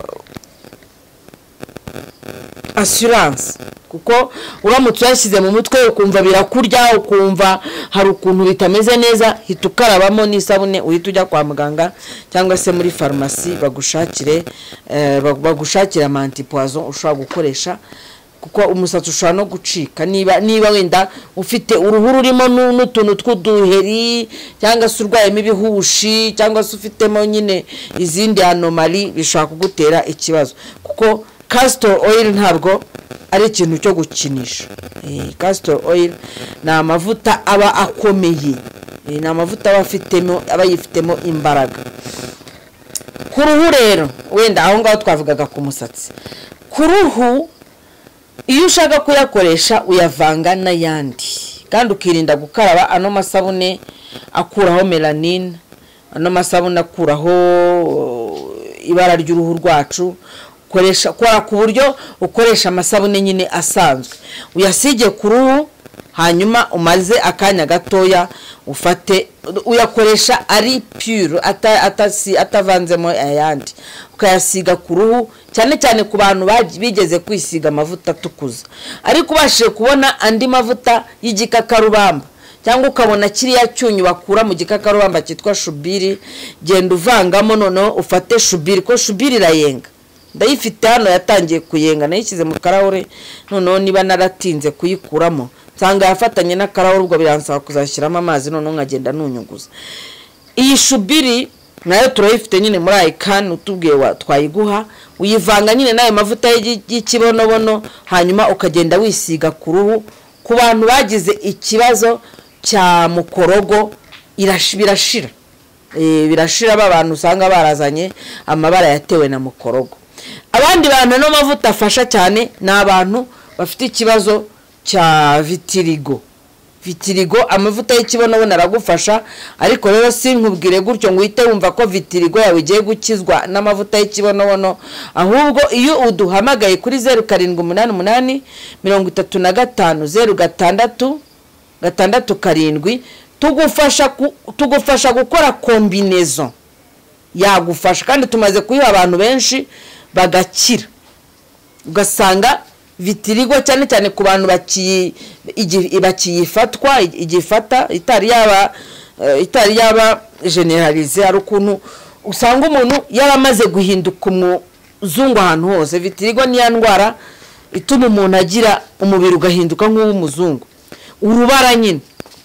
assurance, kuko uramutse yashyize mu mutwe ukumva birakurya, ukumva hari ukuntu bitameze neza, hita ukarabamo n'isabune uhita ujya kwa muganga cyangwa se muri farumasi bagushakire uh, bagushakira antipoison ushobora gukoresha, kuko umusatsi ushobora no gucika niba niba wenda ufite uruhu rurimo n'utuntu tw'uduheri cyangwa se urwayemo ibihushi cyangwa se ufitemo nyine izindi anomaly bishobora kugutera ikibazo, kuko castor oil ntabwo ari ikintu cyo gukinisha. Eh castor oil na amavuta aba akomeye, eh na amavuta aba afitemo aba yifitemo imbaraga. Ku ruhu rero wenda aho ngaho twavugaga ku musatsi, ku ruhu iyo ushaka kuyakoresha uyavanga n'ayandi, kandi ukirinda gukaraba ano masabune akuraho melanine, ano masabune akuraho ibara ry'uruhu rwacu. Ukoresha kwa ku buryo ukoresha amasabune nyine asanzwe, uyasige ku ruhu, hanyuma umaze akanya gatoya ufate uyakoresha ari pure atasi atavanzemo ayandi, ukayasiga ku ruhu, cyane cyane ku bantu bigeze kwisiga amavuta tukuza. Ariko ubashije kubona andi mavuta y'igikakarubamba cyangwa ukabona kiriya cyunyu bakura mu gikakarubamba cyitwa shubiri, genda uvangamo noneho ufate shubiri, ko shubiri irayenga. Ndayifite hano yatangiye kuyenga, nayishyize mu karahure, noneho niba naratinze kuyikuramo nsanga yafatanye n'akarahure, ubwo biransaba kuzashyiramo amazi noneho nkagenda nunyuguza. Iyi shubiri nayo turayifite nyine muri ayikani utubwiye wa twayiguha, uyivanga nyine nayo mavuta y'ikibonobono, hanyuma ukagenda wisiga ku ruhu. Ku bantu bagize ikibazo cya mukorogo irashira, eh birashira abantu usanga barazanye amabara yatewe na mukorogo. Abandi bantu no mavuta afasha cyane n'abantu bafite ikibazo cya vitiligo. Vitiligo amavuta y'ikibonobono aragufasha, ariko rero sinkubwire gutyo ngo uhite wumva ko vitiligo yawe igiye gukizwa n'amavuta y'ikibonobono, ahubwo iyo uduhamagaye kuri zeru karindwi umunani umunani mirongo itatu na gatanu zeru gatandatu gatandatu karindwi tugufasha tugufasha gukora combinaison yagufasha, kandi tumaze kuyiha abantu benshi bagakira. Ugasanga vitiligo cyane cyane ku bantu baki bakiyifatwa igifata itari yaba itari yaba generalize, ari ukuntu usanga umuntu yaramaze guhinduka umuzungu ahantu hose. Vitiligo ni ya ndwara ituma umuntu agira umubiri ugahinduka nk'uw'umuzungu, urubara nyine.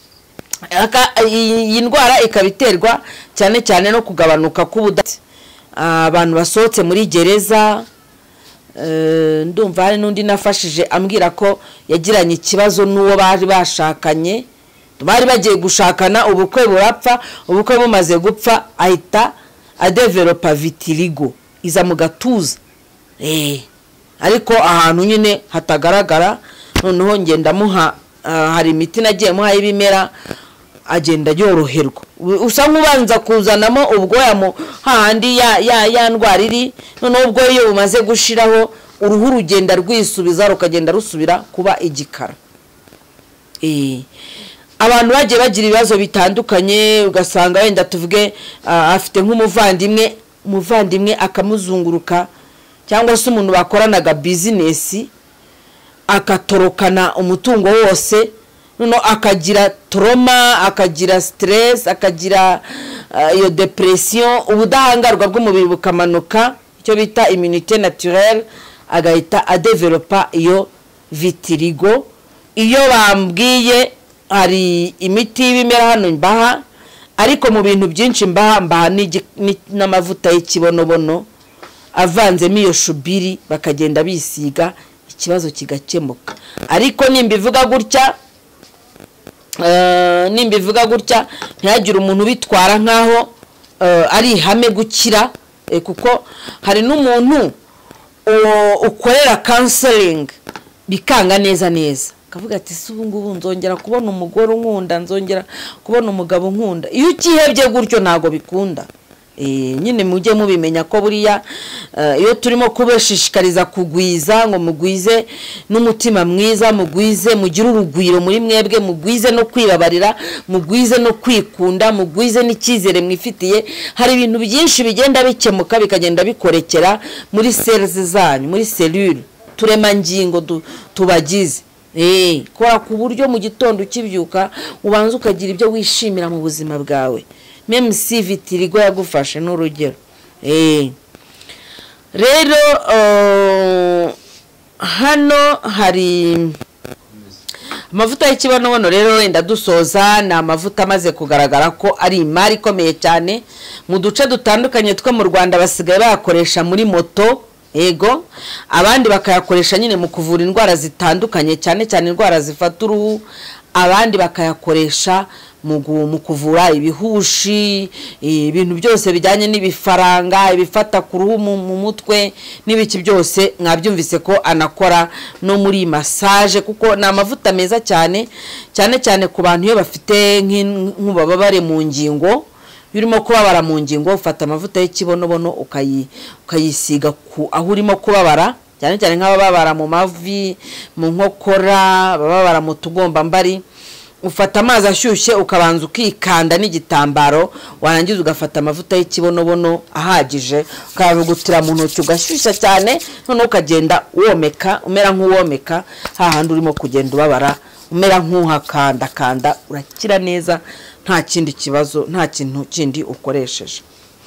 Iyi ndwara ikabiterwa cyane cyane no kugabanuka k'ubudati. Abantu basohotse muri gereza, ndumva hari n'undi nafashije ambwira ko yagiranye ikibazo n'uwo bari bashakanye, bari bagiye gushakana, ubukwe burapfa, ubukwe bumaze gupfa ahita adevelopa vitiligo iza mu gatuza. Eh ariko ahantu nyine hatagaragara, noneho ngenda muha hari imiti nagiye muha y'ibimera agenda yoroherwa. Usa nk'ubanza kuzanamo ubwoya mu handi ya ya ya ndwara iri, noneho ubwo iyo bumaze gushiraho uruhu rugenda rwisubiza rukagenda rusubira kuba igikara. eh abantu bagiye bagira ibibazo bitandukanye ugasanga wenda tuvuge afite nk'umuvandimwe umuvandimwe akamuzunguruka cyangwa se umuntu bakoranaga business akatorokana umutungo wose no akagira trauma akagira stress akagira iyo uh, depression ubudahangarwa bw'umubiri bukamanuka icyo bita immunité naturelle agahita adevelopa iyo vitiligo. Iyo bambwiye hari imiti y'ibimera hano mbaha ariko mu bintu byinshi mbaha mbaha n'amavuta y'ikibonobono avanzemo iyo shubiri bakagenda bisiga ikibazo kigakemuka. Ariko nimbivuga gutya Uh, nimbivuga gutya ntihagire umuntu bitwara nkaho uh, ari ihame gukira eh, kuko hari n'umuntu uh, ukorera counseling bikanga neza neza kavuga ati subu ngubu nzongera kubona umugore nkunda nzongera kubona umugabo nkunda. Iyo ukihebye gutyo nago bikunda. Eh nyine mujye mubimenya ko buriya iyo turimo kubashishikariza kugwiza ngo mugwize n'umutima mwiza mugwize mugira urugwiro muri mwebwe mugwize no kwibabarira mugwize no kwikunda mugwize n'ikizere mwifitiye hari ibintu byinshi bigenda bikemuka bikagenda bikorekera muri cells zanyu muri cellule turema ngingo tubagize. Eh kwa ku buryo mu gitondo kibyuka ubanza ukagira ibyo wishimira mu buzima bwawe même si vitiligo yagufashe n'urugero. Eh rero uh, hano hari amavuta y'ikibonobono rero wenda dusoza na amavuta amaze kugaragara ko ari imari ikomeye cyane mu duce dutandukanye two mu Rwanda basigaye bayakoresha muri moto. Ego abandi bakayakoresha nyine mu kuvura indwara zitandukanye cyane cyane indwara zifata uruhu abandi bakayakoresha mu kuvura ibihushi ibintu byose bijyanye n'ibifaranga ibifata ku ruhu mu mutwe n'ibiki byose mwabyumvise ko anakora no muri massage kuko na amavuta meza cyane cyane cyane ku bantu iyo bafite nk'ubababare mu ngingo urimo kubabara mu ngingo ufata amavuta y'ikibonobono ukayi ukayisiga ku aho urimo kubabara cyane cyane nk'ababara mu mavi mu nkokora bababara mu tugomba mbari ufata amazi ashyushye ukabanza ukikanda n'igitambaro warangiza ugafata amavuta y'ikibonobono ahagije ukavugutira mu ntoki ugashyushya cyane none ukagenda womeka umera nk'uwomeka hahandi urimo kugenda ubabara umera nk'uhakanda kanda urakira neza nta kindi kibazo nta kintu kindi ukoresheje.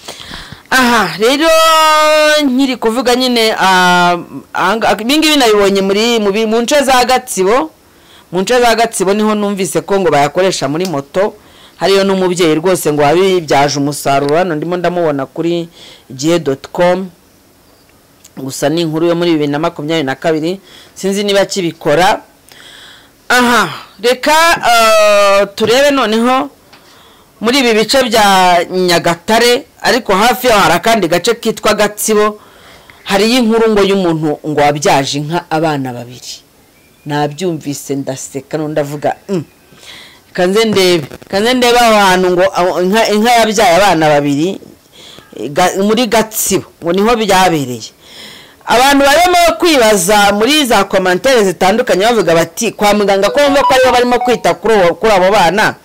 Aha rero nkiri kuvuga nyine ibingibi nabibonye muri mu nce za Gatsibo mu nce za Gatsibo niho numvise ko ngo bayakoresha muri moto hariyo n'umubyeyi rwose ngo wabibyaje umusaruro hano ndimo ndamubona kuri gihe dot com gusa ni inkuru yo muri bibiri na makumyabiri na kabiri sinzi niba kibikora. Aha reka uh, turebe noneho muri ibi bice bya Nyagatare ariko hafi yaho hari akandi gace kitwa Gatsibo hari inkuru ngo y'umuntu ngo wabyaje inka abana babiri nabyumvise ndaseka no ndavuga mm. kanze ndebe kanze ndebe ahantu ngo inka inka yabyaye abana babiri muri Gatsibo ngo niho byabereye. Abantu barimo kwibaza muri za commentaires zitandukanye bavuga bati kwa muganga ko ngo ko ari barimo kwita kuri abo bana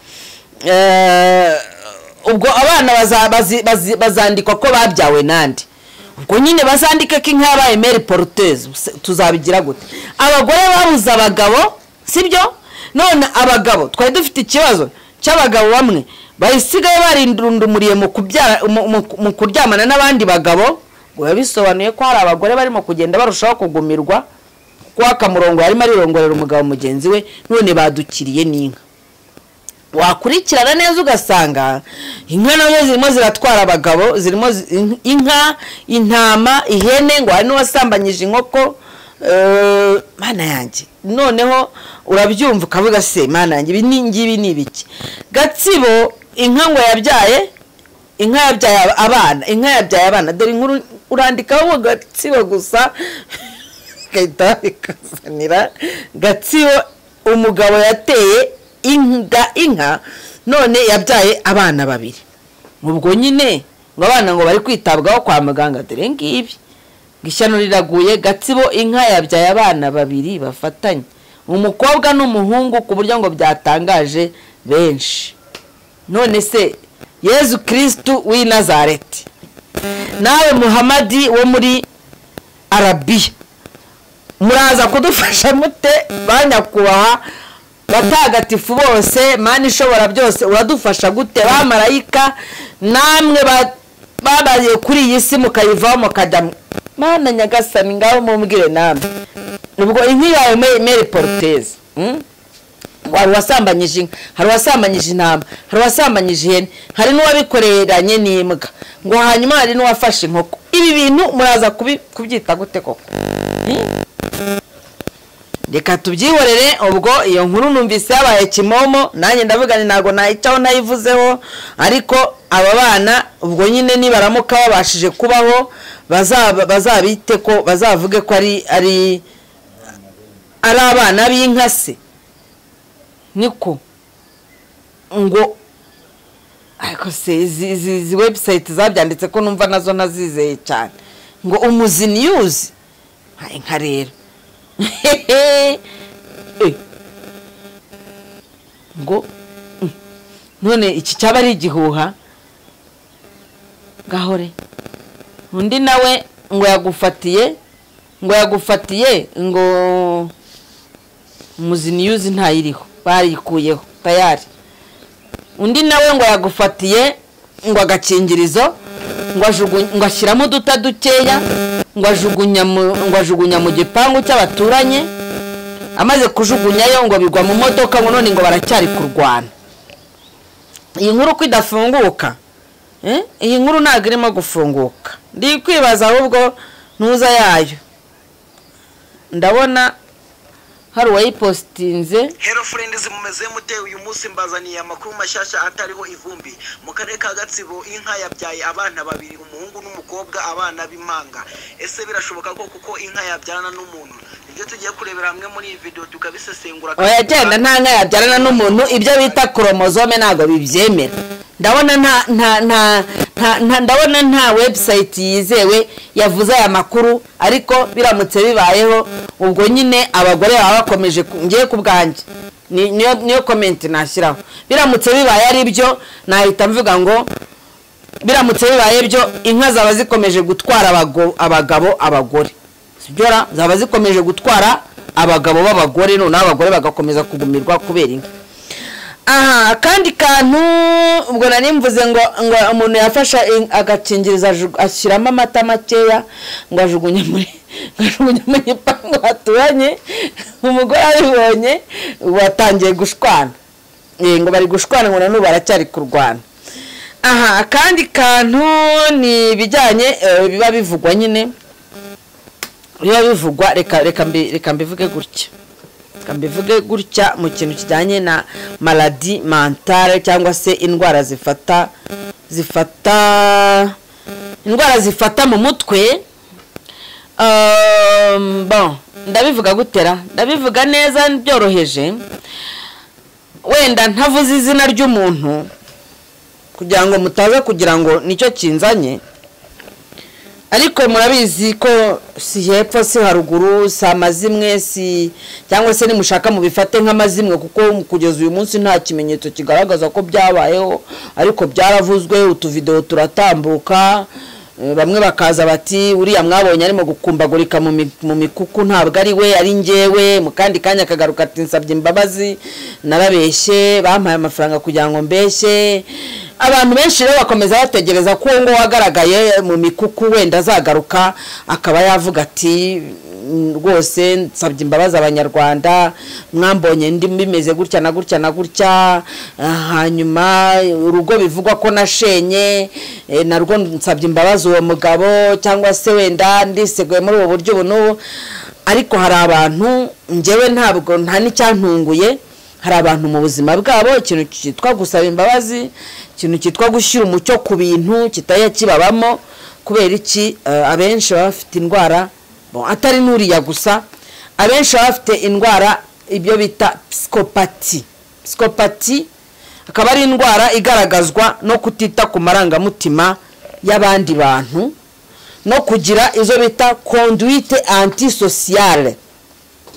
eh ubwo abana bazandikwa ko babyawe nandi ubwo nyine bazandike ko inka yabaye mère porteuse tuzabigira gute abagore babuza abagabo sibyo none abagabo twari dufite ikibazo cy'abagabo bamwe bayisigaye barindurundumuriye mu kubyara mu kuryamana n'abandi bagabo ngo bisobanuye ko hari abagore barimo kugenda barushaho kugumirwa kwa kamurongo yarimo arirongorera umugabo mugenzi we none badukiriye n'inka. Wakurikirana neza ugasanga inka nazo zirimo ziratwara abagabo zirimo inka intama ihene ngo hari n'uwasambanyije inkoko eh mana yanjye noneho urabyumva ukavuga se mana yanjye ibi ningibi nibiki. Gatsibo inka ngo yabyaye inka yabyaye abana inka yabyaye abana dore inkuru urandikaho Gatsibo gusa kaita ikazanira Gatsibo umugabo yateye inga inka none yabyaye abana babiri ubwo nyine ngo abana ngo bari kwitabwaho kwa muganga dore ngibi gishyano riraguye Gatsibo inka yabyaye abana babiri bafatanye umukobwa n'umuhungu ku buryo ngo byatangaje benshi. None se Yezu Kristu w'i Nazareti nawe Muhamadi wo muri Arabiya muraza kudufasha mute banyakubaha batagatifu bose Mana ishobora byose uradufasha gute bamarayika namwe babaye kuri iyi si mukayivaho mukajya Mana nyagasani ngaho mumbwire namwe nubwo inki yawe Mary Portez wari wasambanyije inka hari wasambanyije intama hari wasambanyije ihene hari n'uwabikoreranye n'imbwa ngo hanyuma hari n'uwafashe inkoko ibi bintu muraza kubyita gute koko reka tubyihorere ubwo iyo nkuru numvise yabaye kimomo nanjye ndavuga ni nago nayicaho nayivuzeho ariko aba bana ubwo nyine nibaramuka babashije kubaho bazabite ko bazavuge ko ari ari ari abana b'inka se niko ngo ariko se izi website zabyanditse ko numva nazo nazizeye cyane ngo umuzini yuzi nka rero ngo none iki cyaba ari igihuha gahore undi nawe ngo yagufatiye ngo yagufatiye ngo umuzini yuzi ntayiriho barikuyeho tayari undi nawe ngo yagufatiye ngo agakingirizo ngo ajugunya ngo ashyiramo duta dukeya ngo ajugunya ngo ajugunya mu gipangu cy'abaturanye amaze kujugunyayo ngo bigwa mu modoka ngo none ngo baracyari kurwana. Iyi nkuru ko idafunguka eh iyi nkuru ntago irimo gufunguka ndi kwibaza ahubwo ntuza yayo ndabona hari wayipostinze.
Hello friends, mumeze mute? Uyu munsi mbazaniye amakuru mashasha atariho ivumbi. Mu karere ka Gatsibo inka yabyaye abana babiri, umuhungu n'umukobwa, abana b'impanga. Ese birashoboka ko kuko inka yabyarana n'umuntu? Ibyo tugiye kurebera hamwe muri iyi video tukabisesengura.
Oya genda nta nka yabyarana n'umuntu, ibyo bita chromosome ntago bibyemera. Ndabona nta nta nta ndabona nta website yizewe yavuze aya makuru, ariko biramutse bibayeho ubwo nyine abagore baba bakomeje ngiye kubwanje niyo niyo comment nashyiraho. Biramutse bibaye ari byo nahita mvuga ngo biramutse bibaye byo inka zaba zikomeje gutwara abagabo abagore, sibyora zaba zikomeje gutwara abagabo b'abagore none abagore bagakomeza kugumirwa kubera inka. Aha kandi kantu ubwo nari mvuze ngo ngo umuntu yafasha agakingiriza ashyiramo amata makeya ngo ajugunye muri ajugunye mu gipangu haturanye. Umugore abibonye watangiye gushwana eh ngo bari gushwana ngo nanu baracyari kurwana. Aha kandi kantu ni bijyanye biba bivugwa nyine biba bivugwa reka reka reka mbivuge gutya kambivuge gutya mu kintu kijyanye na maladie mentale cyangwa se indwara zifata zifata indwara zifata mu mutwe. um bon ndabivuga gutera ndabivuga neza byoroheje, wenda ntavuze izina ry'umuntu kugira ngo mutaze kugira ngo nicyo kinzanye, ariko murabizi ko si hepfo si haruguru si amazimwe si cyangwa se nimushaka mu bifate nk'amazimwe kuko kugeza uyu munsi nta kimenyetso kigaragaza ko byabayeho, ariko byaravuzwe utuvideo turatambuka. Bamwe bakaza bati uriya mwabonye arimo gukumbagurika mu mikuku ntabwo ari we ari ngewe, mu kandi kanya kagaruka ati nsabye imbabazi narabeshye bampaye amafaranga kugira ngo mbeshye. Abantu benshi rero bakomeza bategereza ko ngo wagaragaye mu mikuku wenda azagaruka akaba yavuga ati rwose nsabye imbabazi abanyarwanda mwambonye ndi bimeze gutya na gutya na gutya, hanyuma urugo bivugwa ko nashenye narwo nsabye imbabazi uwo mugabo cyangwa se wenda ndiseguye muri ubu buryo buno. Ariko hari abantu ngewe ntabwo nta n'icyantunguye, hari abantu mu buzima bwabo ikintu cyitwa gusaba imbabazi, ikintu cyitwa gushyira umucyo ku bintu kitaya kibabamo. Kubera iki? Abenshi baba bafite indwara bon atari nuriya gusa, abenshi baba bafite indwara ibyo bita psychopathie. Psychopathie akaba ari indwara igaragazwa no kutita ku marangamutima y'abandi bantu no kugira izo bita conduite antisociale.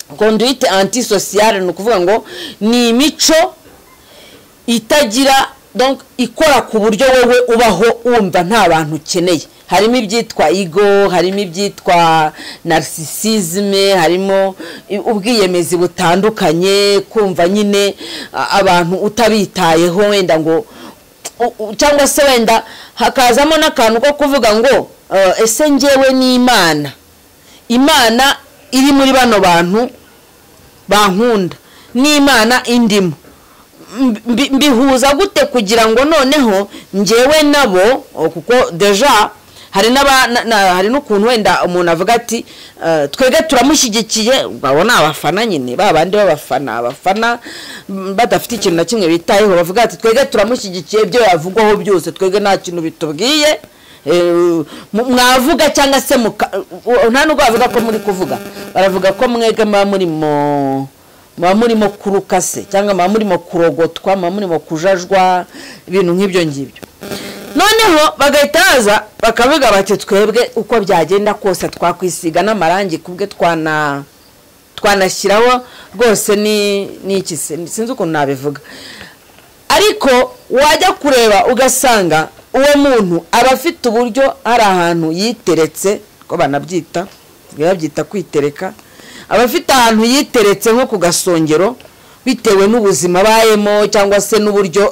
conduite antisociale ni ukuvuga ngo ni imico itagira donc ikora ku buryo wowe ubaho wumva nta bantu ukeneye. Harimo ibyitwa ego, harimo ibyitwa narcissisme, harimo ubwiyemezi butandukanye, kumva nyine abantu utabitayeho wenda ngo cyangwa se wenda hakazamo n'akantu ko kuvuga ngo ese ngewe ni Imana, Imana iri muri bano bantu bankunda, ni Imana indimo, mbihuza gute kugira ngo noneho ngewe nabo, kuko deja hari n'aba hari n'ukuntu wenda umuntu avuga ati twege turamushyigikiye, babona abafana nyine babandi babafana abafana badafite ikintu na kimwe bitayeho, bavuga ati twege turamushyigikiye, ibyo yavugwaho byose twege nta kintu bitubwiye, mwavuga cyangwa se nta nubwo bavuga ko muri kuvuga, baravuga ko mwege muba murimo muba murimo kurukase cyangwa muba murimo kurogotwa, muba murimo kujajwa, ibintu nk'ibyo ngibyo. Noneho bagahita haza bakavuga bati twebwe uko byagenda kose twakwisiga n'amarangi kubwe twana twanashyiraho rwose ni n'iki se sinzi ukuntu nabivuga, ariko wajya kureba ugasanga uwo muntu aba afite uburyo hari ahantu yiteretse, ko banabyita babyita kwitereka, aba afite ahantu yiteretse nko ku gasongero bitewe n'ubuzima bayemo cyangwa se n'uburyo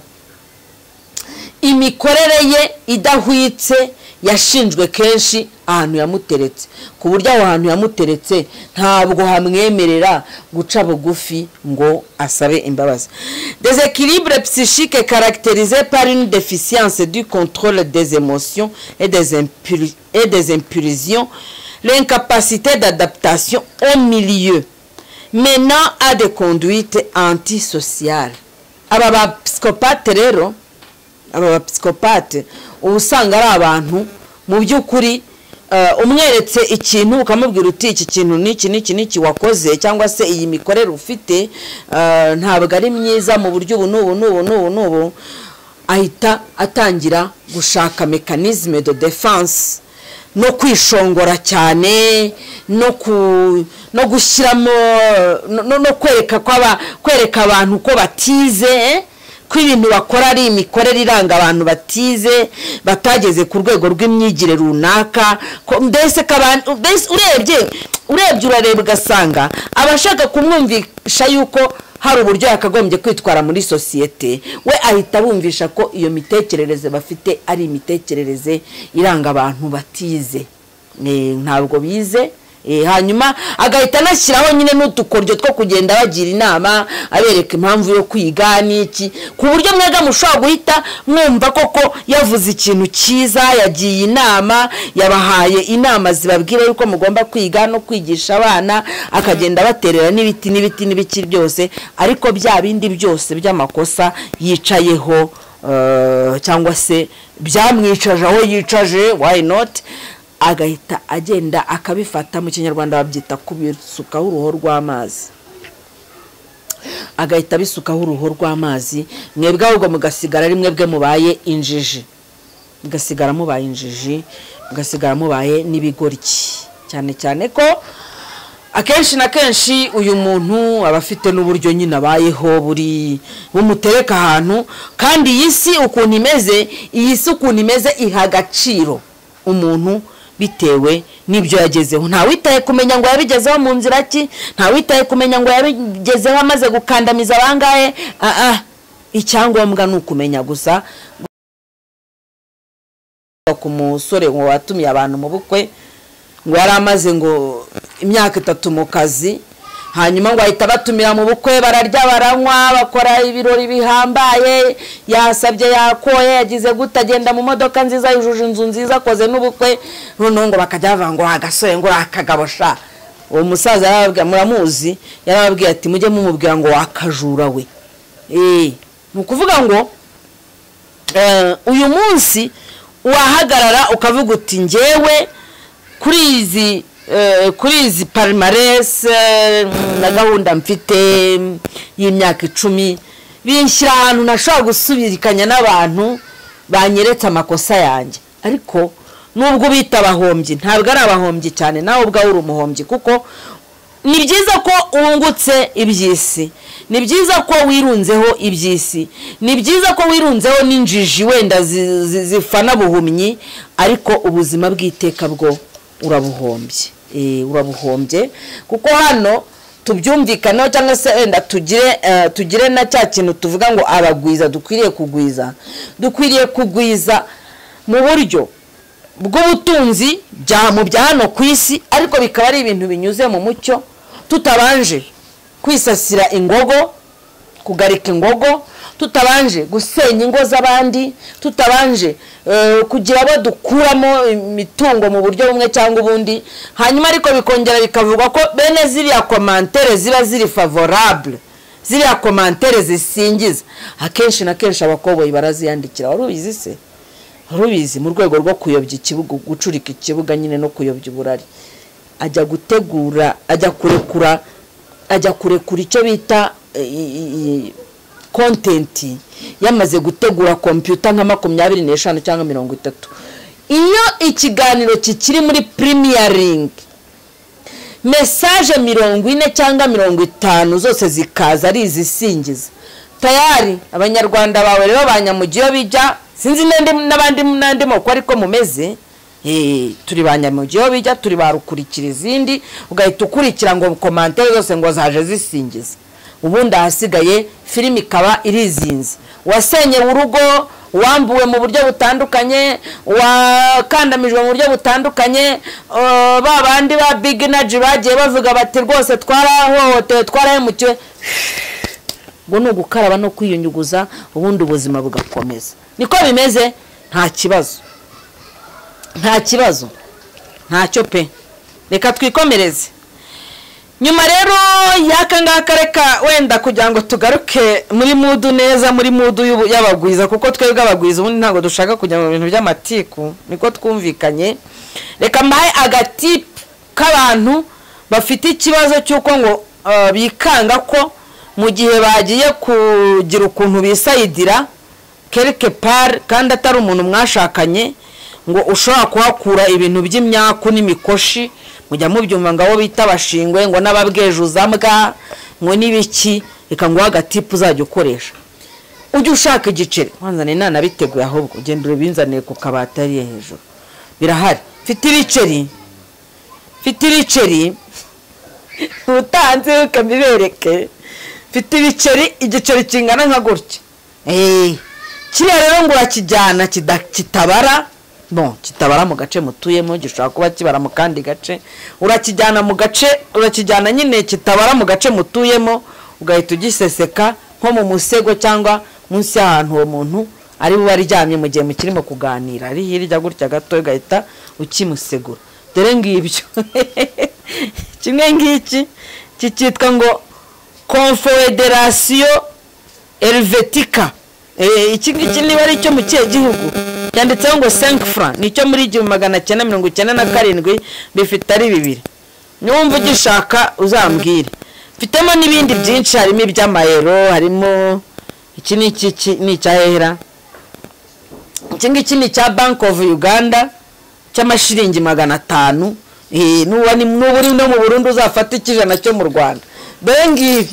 imikorere ye idahwitse yashinjwe kenshi ahantu yamuteretse, ku buryo aho hantu yamuteretse ntabwo hamwemerera guca bugufi ngo asabe imbabazi. Déséquilibre psychique caractérisé par une déficience du contrôle des émotions et des impulsions, et des impulsions, l'incapacité d'adaptation au milieu menant à des conduites antisociales. Aba ba psychopathe rero, aba ba psychopathe ubusanga ari abantu mu by'ukuri umweretse ikintu ukamubwira uti iki kintu niki niki niki wakoze cyangwa se iyi mikorere ufite ntabwo ari myiza mu buryo ubu n'ubu n'ubu n'ubu n'ubu, ahita atangira gushaka mécanisme de défense no kwishongora cyane no ku no gushyiramo no, no kwereka kwaba kwereka abantu ko batize, ko ibintu bakora ari imikorere iranga abantu batize batageze ku rwego rw'imyigire runaka, mbese kabantu mbese urebye urebye urareba ugasanga abashaka kumwumvisha yuko hari uburyo yakagombye kwitwara muri societe, we ahita bumvisha ko iyo mitekerereze bafite ari imitekerereze iranga abantu batize, ntabwo bize. E, hanyuma agahita nashyiraho nyine n'utukoryo two kugenda bagira inama abereka impamvu yo kwiga n'iki, ku buryo mwega mushobora guhita mwumva koko yavuze ikintu cyiza, yagiye inama, yabahaye inama zibabwira yuko mugomba kwiga no kwigisha abana, akagenda baterera n'ibiti n'ibiti n'ibiki byose, ariko bya bindi byose by'amakosa yicayeho uh, cyangwa se byamwicaje aho yicaje, why not, agahita agenda akabifata. Mu Kinyarwanda babyita kubisukaho uruho rw'amazi, agahita bisukaho uruho rw'amazi, mwebwe ahubwo mugasigara ari mwebwe mubaye injiji, mugasigara mubaye injiji, mugasigara mubaye n'ibigoryi, cyane cyane ko akenshi na kenshi uyu muntu aba afite n'uburyo nyine abayeho buri bumutereka ahantu, kandi iyi si ukuntu imeze, iyi si ukuntu imeze iha agaciro umuntu bitewe n'ibyo yagezeho. Nta witaye kumenya ngo yabigezeho mu nzira ki, nta witaye kumenya ngo yabigezeho amaze gukandamiza abangahe, ah ah icyangombwa nukumenya gusa ku musore ngo watumiye abantu mu bukwe ngo yari amaze ngo imyaka itatu mu kazi, hanyuma ngo ahita batumira mu bukwe, bararya baranywa bakora ibirori bihambaye, yasabye yakoye yagize gutagenda mu modoka nziza yujuje inzu nziza koze n'ubukwe, noneho ngo bakajya bavuga ngo agasore ngo akagabosha. Uwo musaza yarababwiye, muramuzi, yarababwiye ati mujye mumubwira ngo wakajura we. Eh ni ukuvuga ngo eh uyu munsi wahagarara ukavuga uti ngewe kuri izi Uh, kuri izi palmarès uh, na gahunda mfite y'imyaka icumi binshyira ahantu nashobora gusubirikanya n'abantu banyeretse amakosa yanjye, ariko nubwo bita abahombyi ntabwo ari abahombyi cyane, nawe ubwawe uri umuhombyi, kuko ni byiza ko wungutse iby'isi, ni byiza ko wirunzeho iby'isi, ni byiza ko wirunzeho n'injiji wenda zifana buhumyi, ariko ubuzima bw'iteka bwo urabuhombye. Eh, urabuhombye kuko hano tubyumvikanaho cyangwa se wenda tugire uh, tugire na cya kintu tuvuga ngo abagwiza dukwiriye kugwiza dukwiriye kugwiza mu buryo bw'ubutunzi bya mu bya hano ku isi, ariko bikaba ari ibintu binyuze mu mucyo, tutabanje kwisasira ingogo, kugarika ingogo, tutabanje gusenya ingo z'abandi, tutabanje uh, kugira abo dukuramo imitungo mu buryo bumwe cyangwa ubundi, hanyuma ariko bikongera bikavuga ko bene ziriya commentaire ziba ziri favorable, ziriya commentaire zisingiza, akenshi na kenshi abakoboyi baraziyandikira. Warubizi se? Warubizi mu rwego rwo kuyobya ikibuga, gucurika ikibuga nyine no kuyobya uburari, ajya gutegura, ajya kurekura ajya kurekura icyo bita content, yamaze gutegura computer nka makumyabiri n'eshanu cyangwa mirongo itatu. Iyo ikiganiro kikiri muri premiering, message mirongo ine cyangwa mirongo itanu zose zikaza ari izisingiza, tayari abanyarwanda bawe rero banyamugiyo bijya, sinzi n'abandi n'andi moko ariko mumeze. Eh, turi banyamugiyo bijya, turi barukurikira izindi, ugahita ukurikira ngo commentaire zose ngo zaje zisingiza, ubundi ahasigaye filimi ikaba irizinze. Wasenye urugo, wambuwe mu buryo butandukanye, wakandamijwe mu buryo butandukanye, uh, ba bandi ba big energy bagiye bavuga bati rwose twarahohotewe twarahemukiwe, ngo no gukaraba no kwiyunyuguza, ubundi ubuzima bugakomeza. Niko bimeze, nta kibazo nta kibazo ntacyo pe, reka twikomereze. Nyuma rero yaka ngaka reka wenda kugira ngo tugaruke muri mudu neza, muri mudu y'abagwiza, kuko twebwe abagwiza ubundi ntago dushaka kujya mu bintu by'amatiku, niko twumvikanye. Reka mbaye agatip k'abantu bafite ikibazo cyuko ngo uh, bikanga ko mu gihe bagiye kugira ukuntu bisayidira quelque part kandi atari umuntu mwashakanye, ngo ushobora kuhakura ibintu by'imyaku n'imikoshi, mujya mubyumva ngabo bita bashingwe ngo n'ababwejuza mbwa ngo nibiki. Reka ngo agatipu uzajya ukoresha, ujye ushaka igiceri, wanzane nana biteguye, ahubwo ugenda ubinzaniye ku kabati ari hejuru, birahari. Mfite ibiceri, mfite ibiceri utanze ukabibereke, mfite ibiceri, igiceri kingana nka gutya. Eh, kiriya rero ngo urakijyana kitabara, bon kitabara mu gace mutuyemo, gishobora kuba kibara mu kandi gace, urakijyana mu gace, urakijyana nyine kitabara mu gace mutuyemo, ugahita ugiseseka nko mu musego cyangwa munsi y'ahantu uwo muntu ari buba aryamye mu gihe mukirimo kuganira, ari hirya gutya gato, ugahita ukimusegura. Dore ngibyo kimwe ngiki kikitwa ngo Confederation Helvetica. Eh, iki ngiki niba ari cyo mu kihe gihugu, cyanditseho ngo cinq francs, nicyo muri igihumbi magana cyenda mirongo icyenda na karindwi, bifite ari bibiri. Nyumva ugishaka uzambwire. Mfitemo n'ibindi byinshi, harimo iby'amayero, harimo iki n'iki ni cyahera, iki ngiki ni cya Bank of Uganda cy'amashiringi magana atanu. Eh, nuba ni n'uburi no mu Burundi uzafata ikijana cyo mu Rwanda. Bengi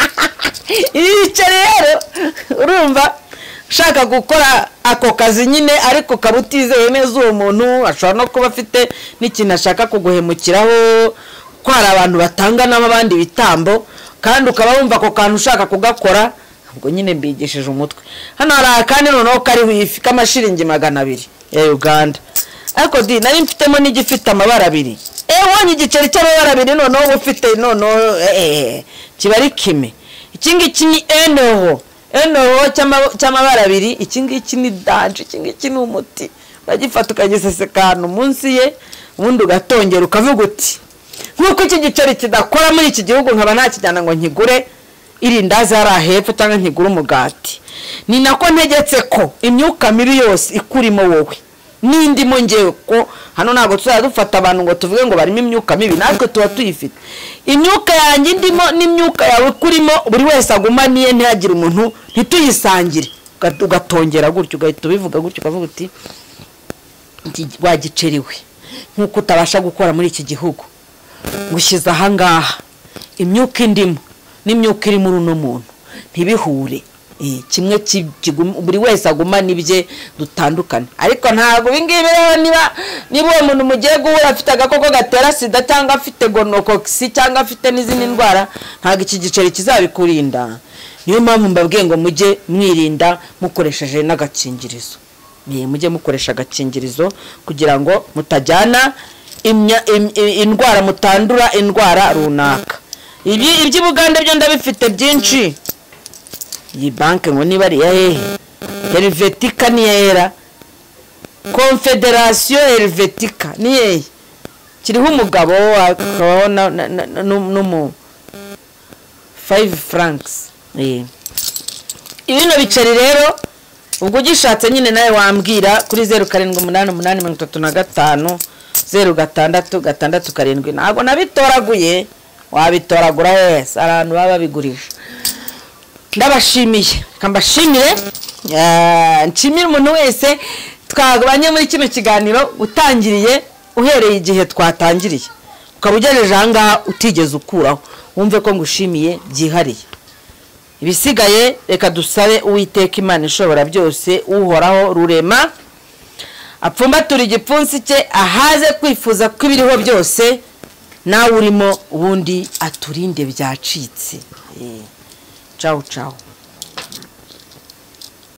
ibi rero urumva shaka gukora ako kazi nyine, ariko kabutizeye neza uwo muntu ashobora no kuba afite n'ikintu ashaka kuguhemukiraho, ko hari abantu batanga n'abandi bitambo, kandi ukaba wumva ako kantu ushaka kugakora. Ubwo nyine mbigishije umutwe. Hano hari akandi noneho kari wifi k'amashiringi magana abiri ya Uganda, ariko di nari mfitemo n'igifite amabara abiri. Eh, wonye igiceri cy'amabara abiri noneho ufite noneho eh kibari kime. Iki ngiki ni enoho enoho cy'amabara abiri, iki ngiki ni daje, iki ngiki ni umuti, bagifata ukagiseseka ahantu munsi ye, ubundi ugatongera ukavuga uti nkuko iki giceri kidakora muri iki gihugu nkaba ntakijyana ngo nkigure irindazi hari ahepfo cyangwa nkigure umugati. Ni nako ntegetse ko imyuka mibi yose ikurimo wowe n'indimo ngewe, ko hano ntago tuzadufata abantu ngo tuvuge ngo barimo imyuka mibi, natwe tuba tuyifite. Imyuka yanjye ndimo n'imyuka yawe kurimo, buri wese agumaniye, ntihagire umuntu ntituyisangire. Ugatongera gutyo, ugahita ubivuga gutyo, ukavuga uti wagiceriwe nkuko utabasha gukora muri iki gihugu, gushyiza aha ngaha imyuka indimo n'imyuka iri muri uno muntu ntibihure kimwe buri wese aguma nibye dutandukane ariko ntago bingibi rero niba niba uwo muntu mugiye guhura afite agakoko gatera sida cyangwa afite gonokoksi cyangwa afite n'izindi ndwara ntago iki giceri kizabikurinda niyo mpamvu mbabwiye ngo mujye mwirinda mukoresheje n'agakingirizo ni mujye mukoresha agakingirizo kugira ngo mutajyana indwara mutandura indwara runaka ibi iby'Ubugande byo ndabifite byinshi iyi banke ngo niba ari yahe Helvetica ni yera Confederation Helvetica ni yehe kiriho umugabo akabona numu five francs eh ibino biceri rero ubwo ugishatse nyine nawe wambwira kuri zero karindwi umunani umunani mirongo itatu na gatanu zero gatandatu gatandatu karindwi ntago nabitoraguye wabitoragura wese abantu baba bigurisha ndabashimiye kambashimire nshimire umuntu wese twagabanye muri kino kiganiro utangiriye uhereye igihe twatangiriye ukabugejeje hanga utigeze ukuraho wumve ko ngushimiye byihariye ibisigaye reka dusabe Uwiteka Imana ishobora byose uhoraho rurema apfumbatura igipfunsi cye ahaze kwifuza kw'ibiriho byose nawe urimo ubundi aturinde byacitse ciao ciao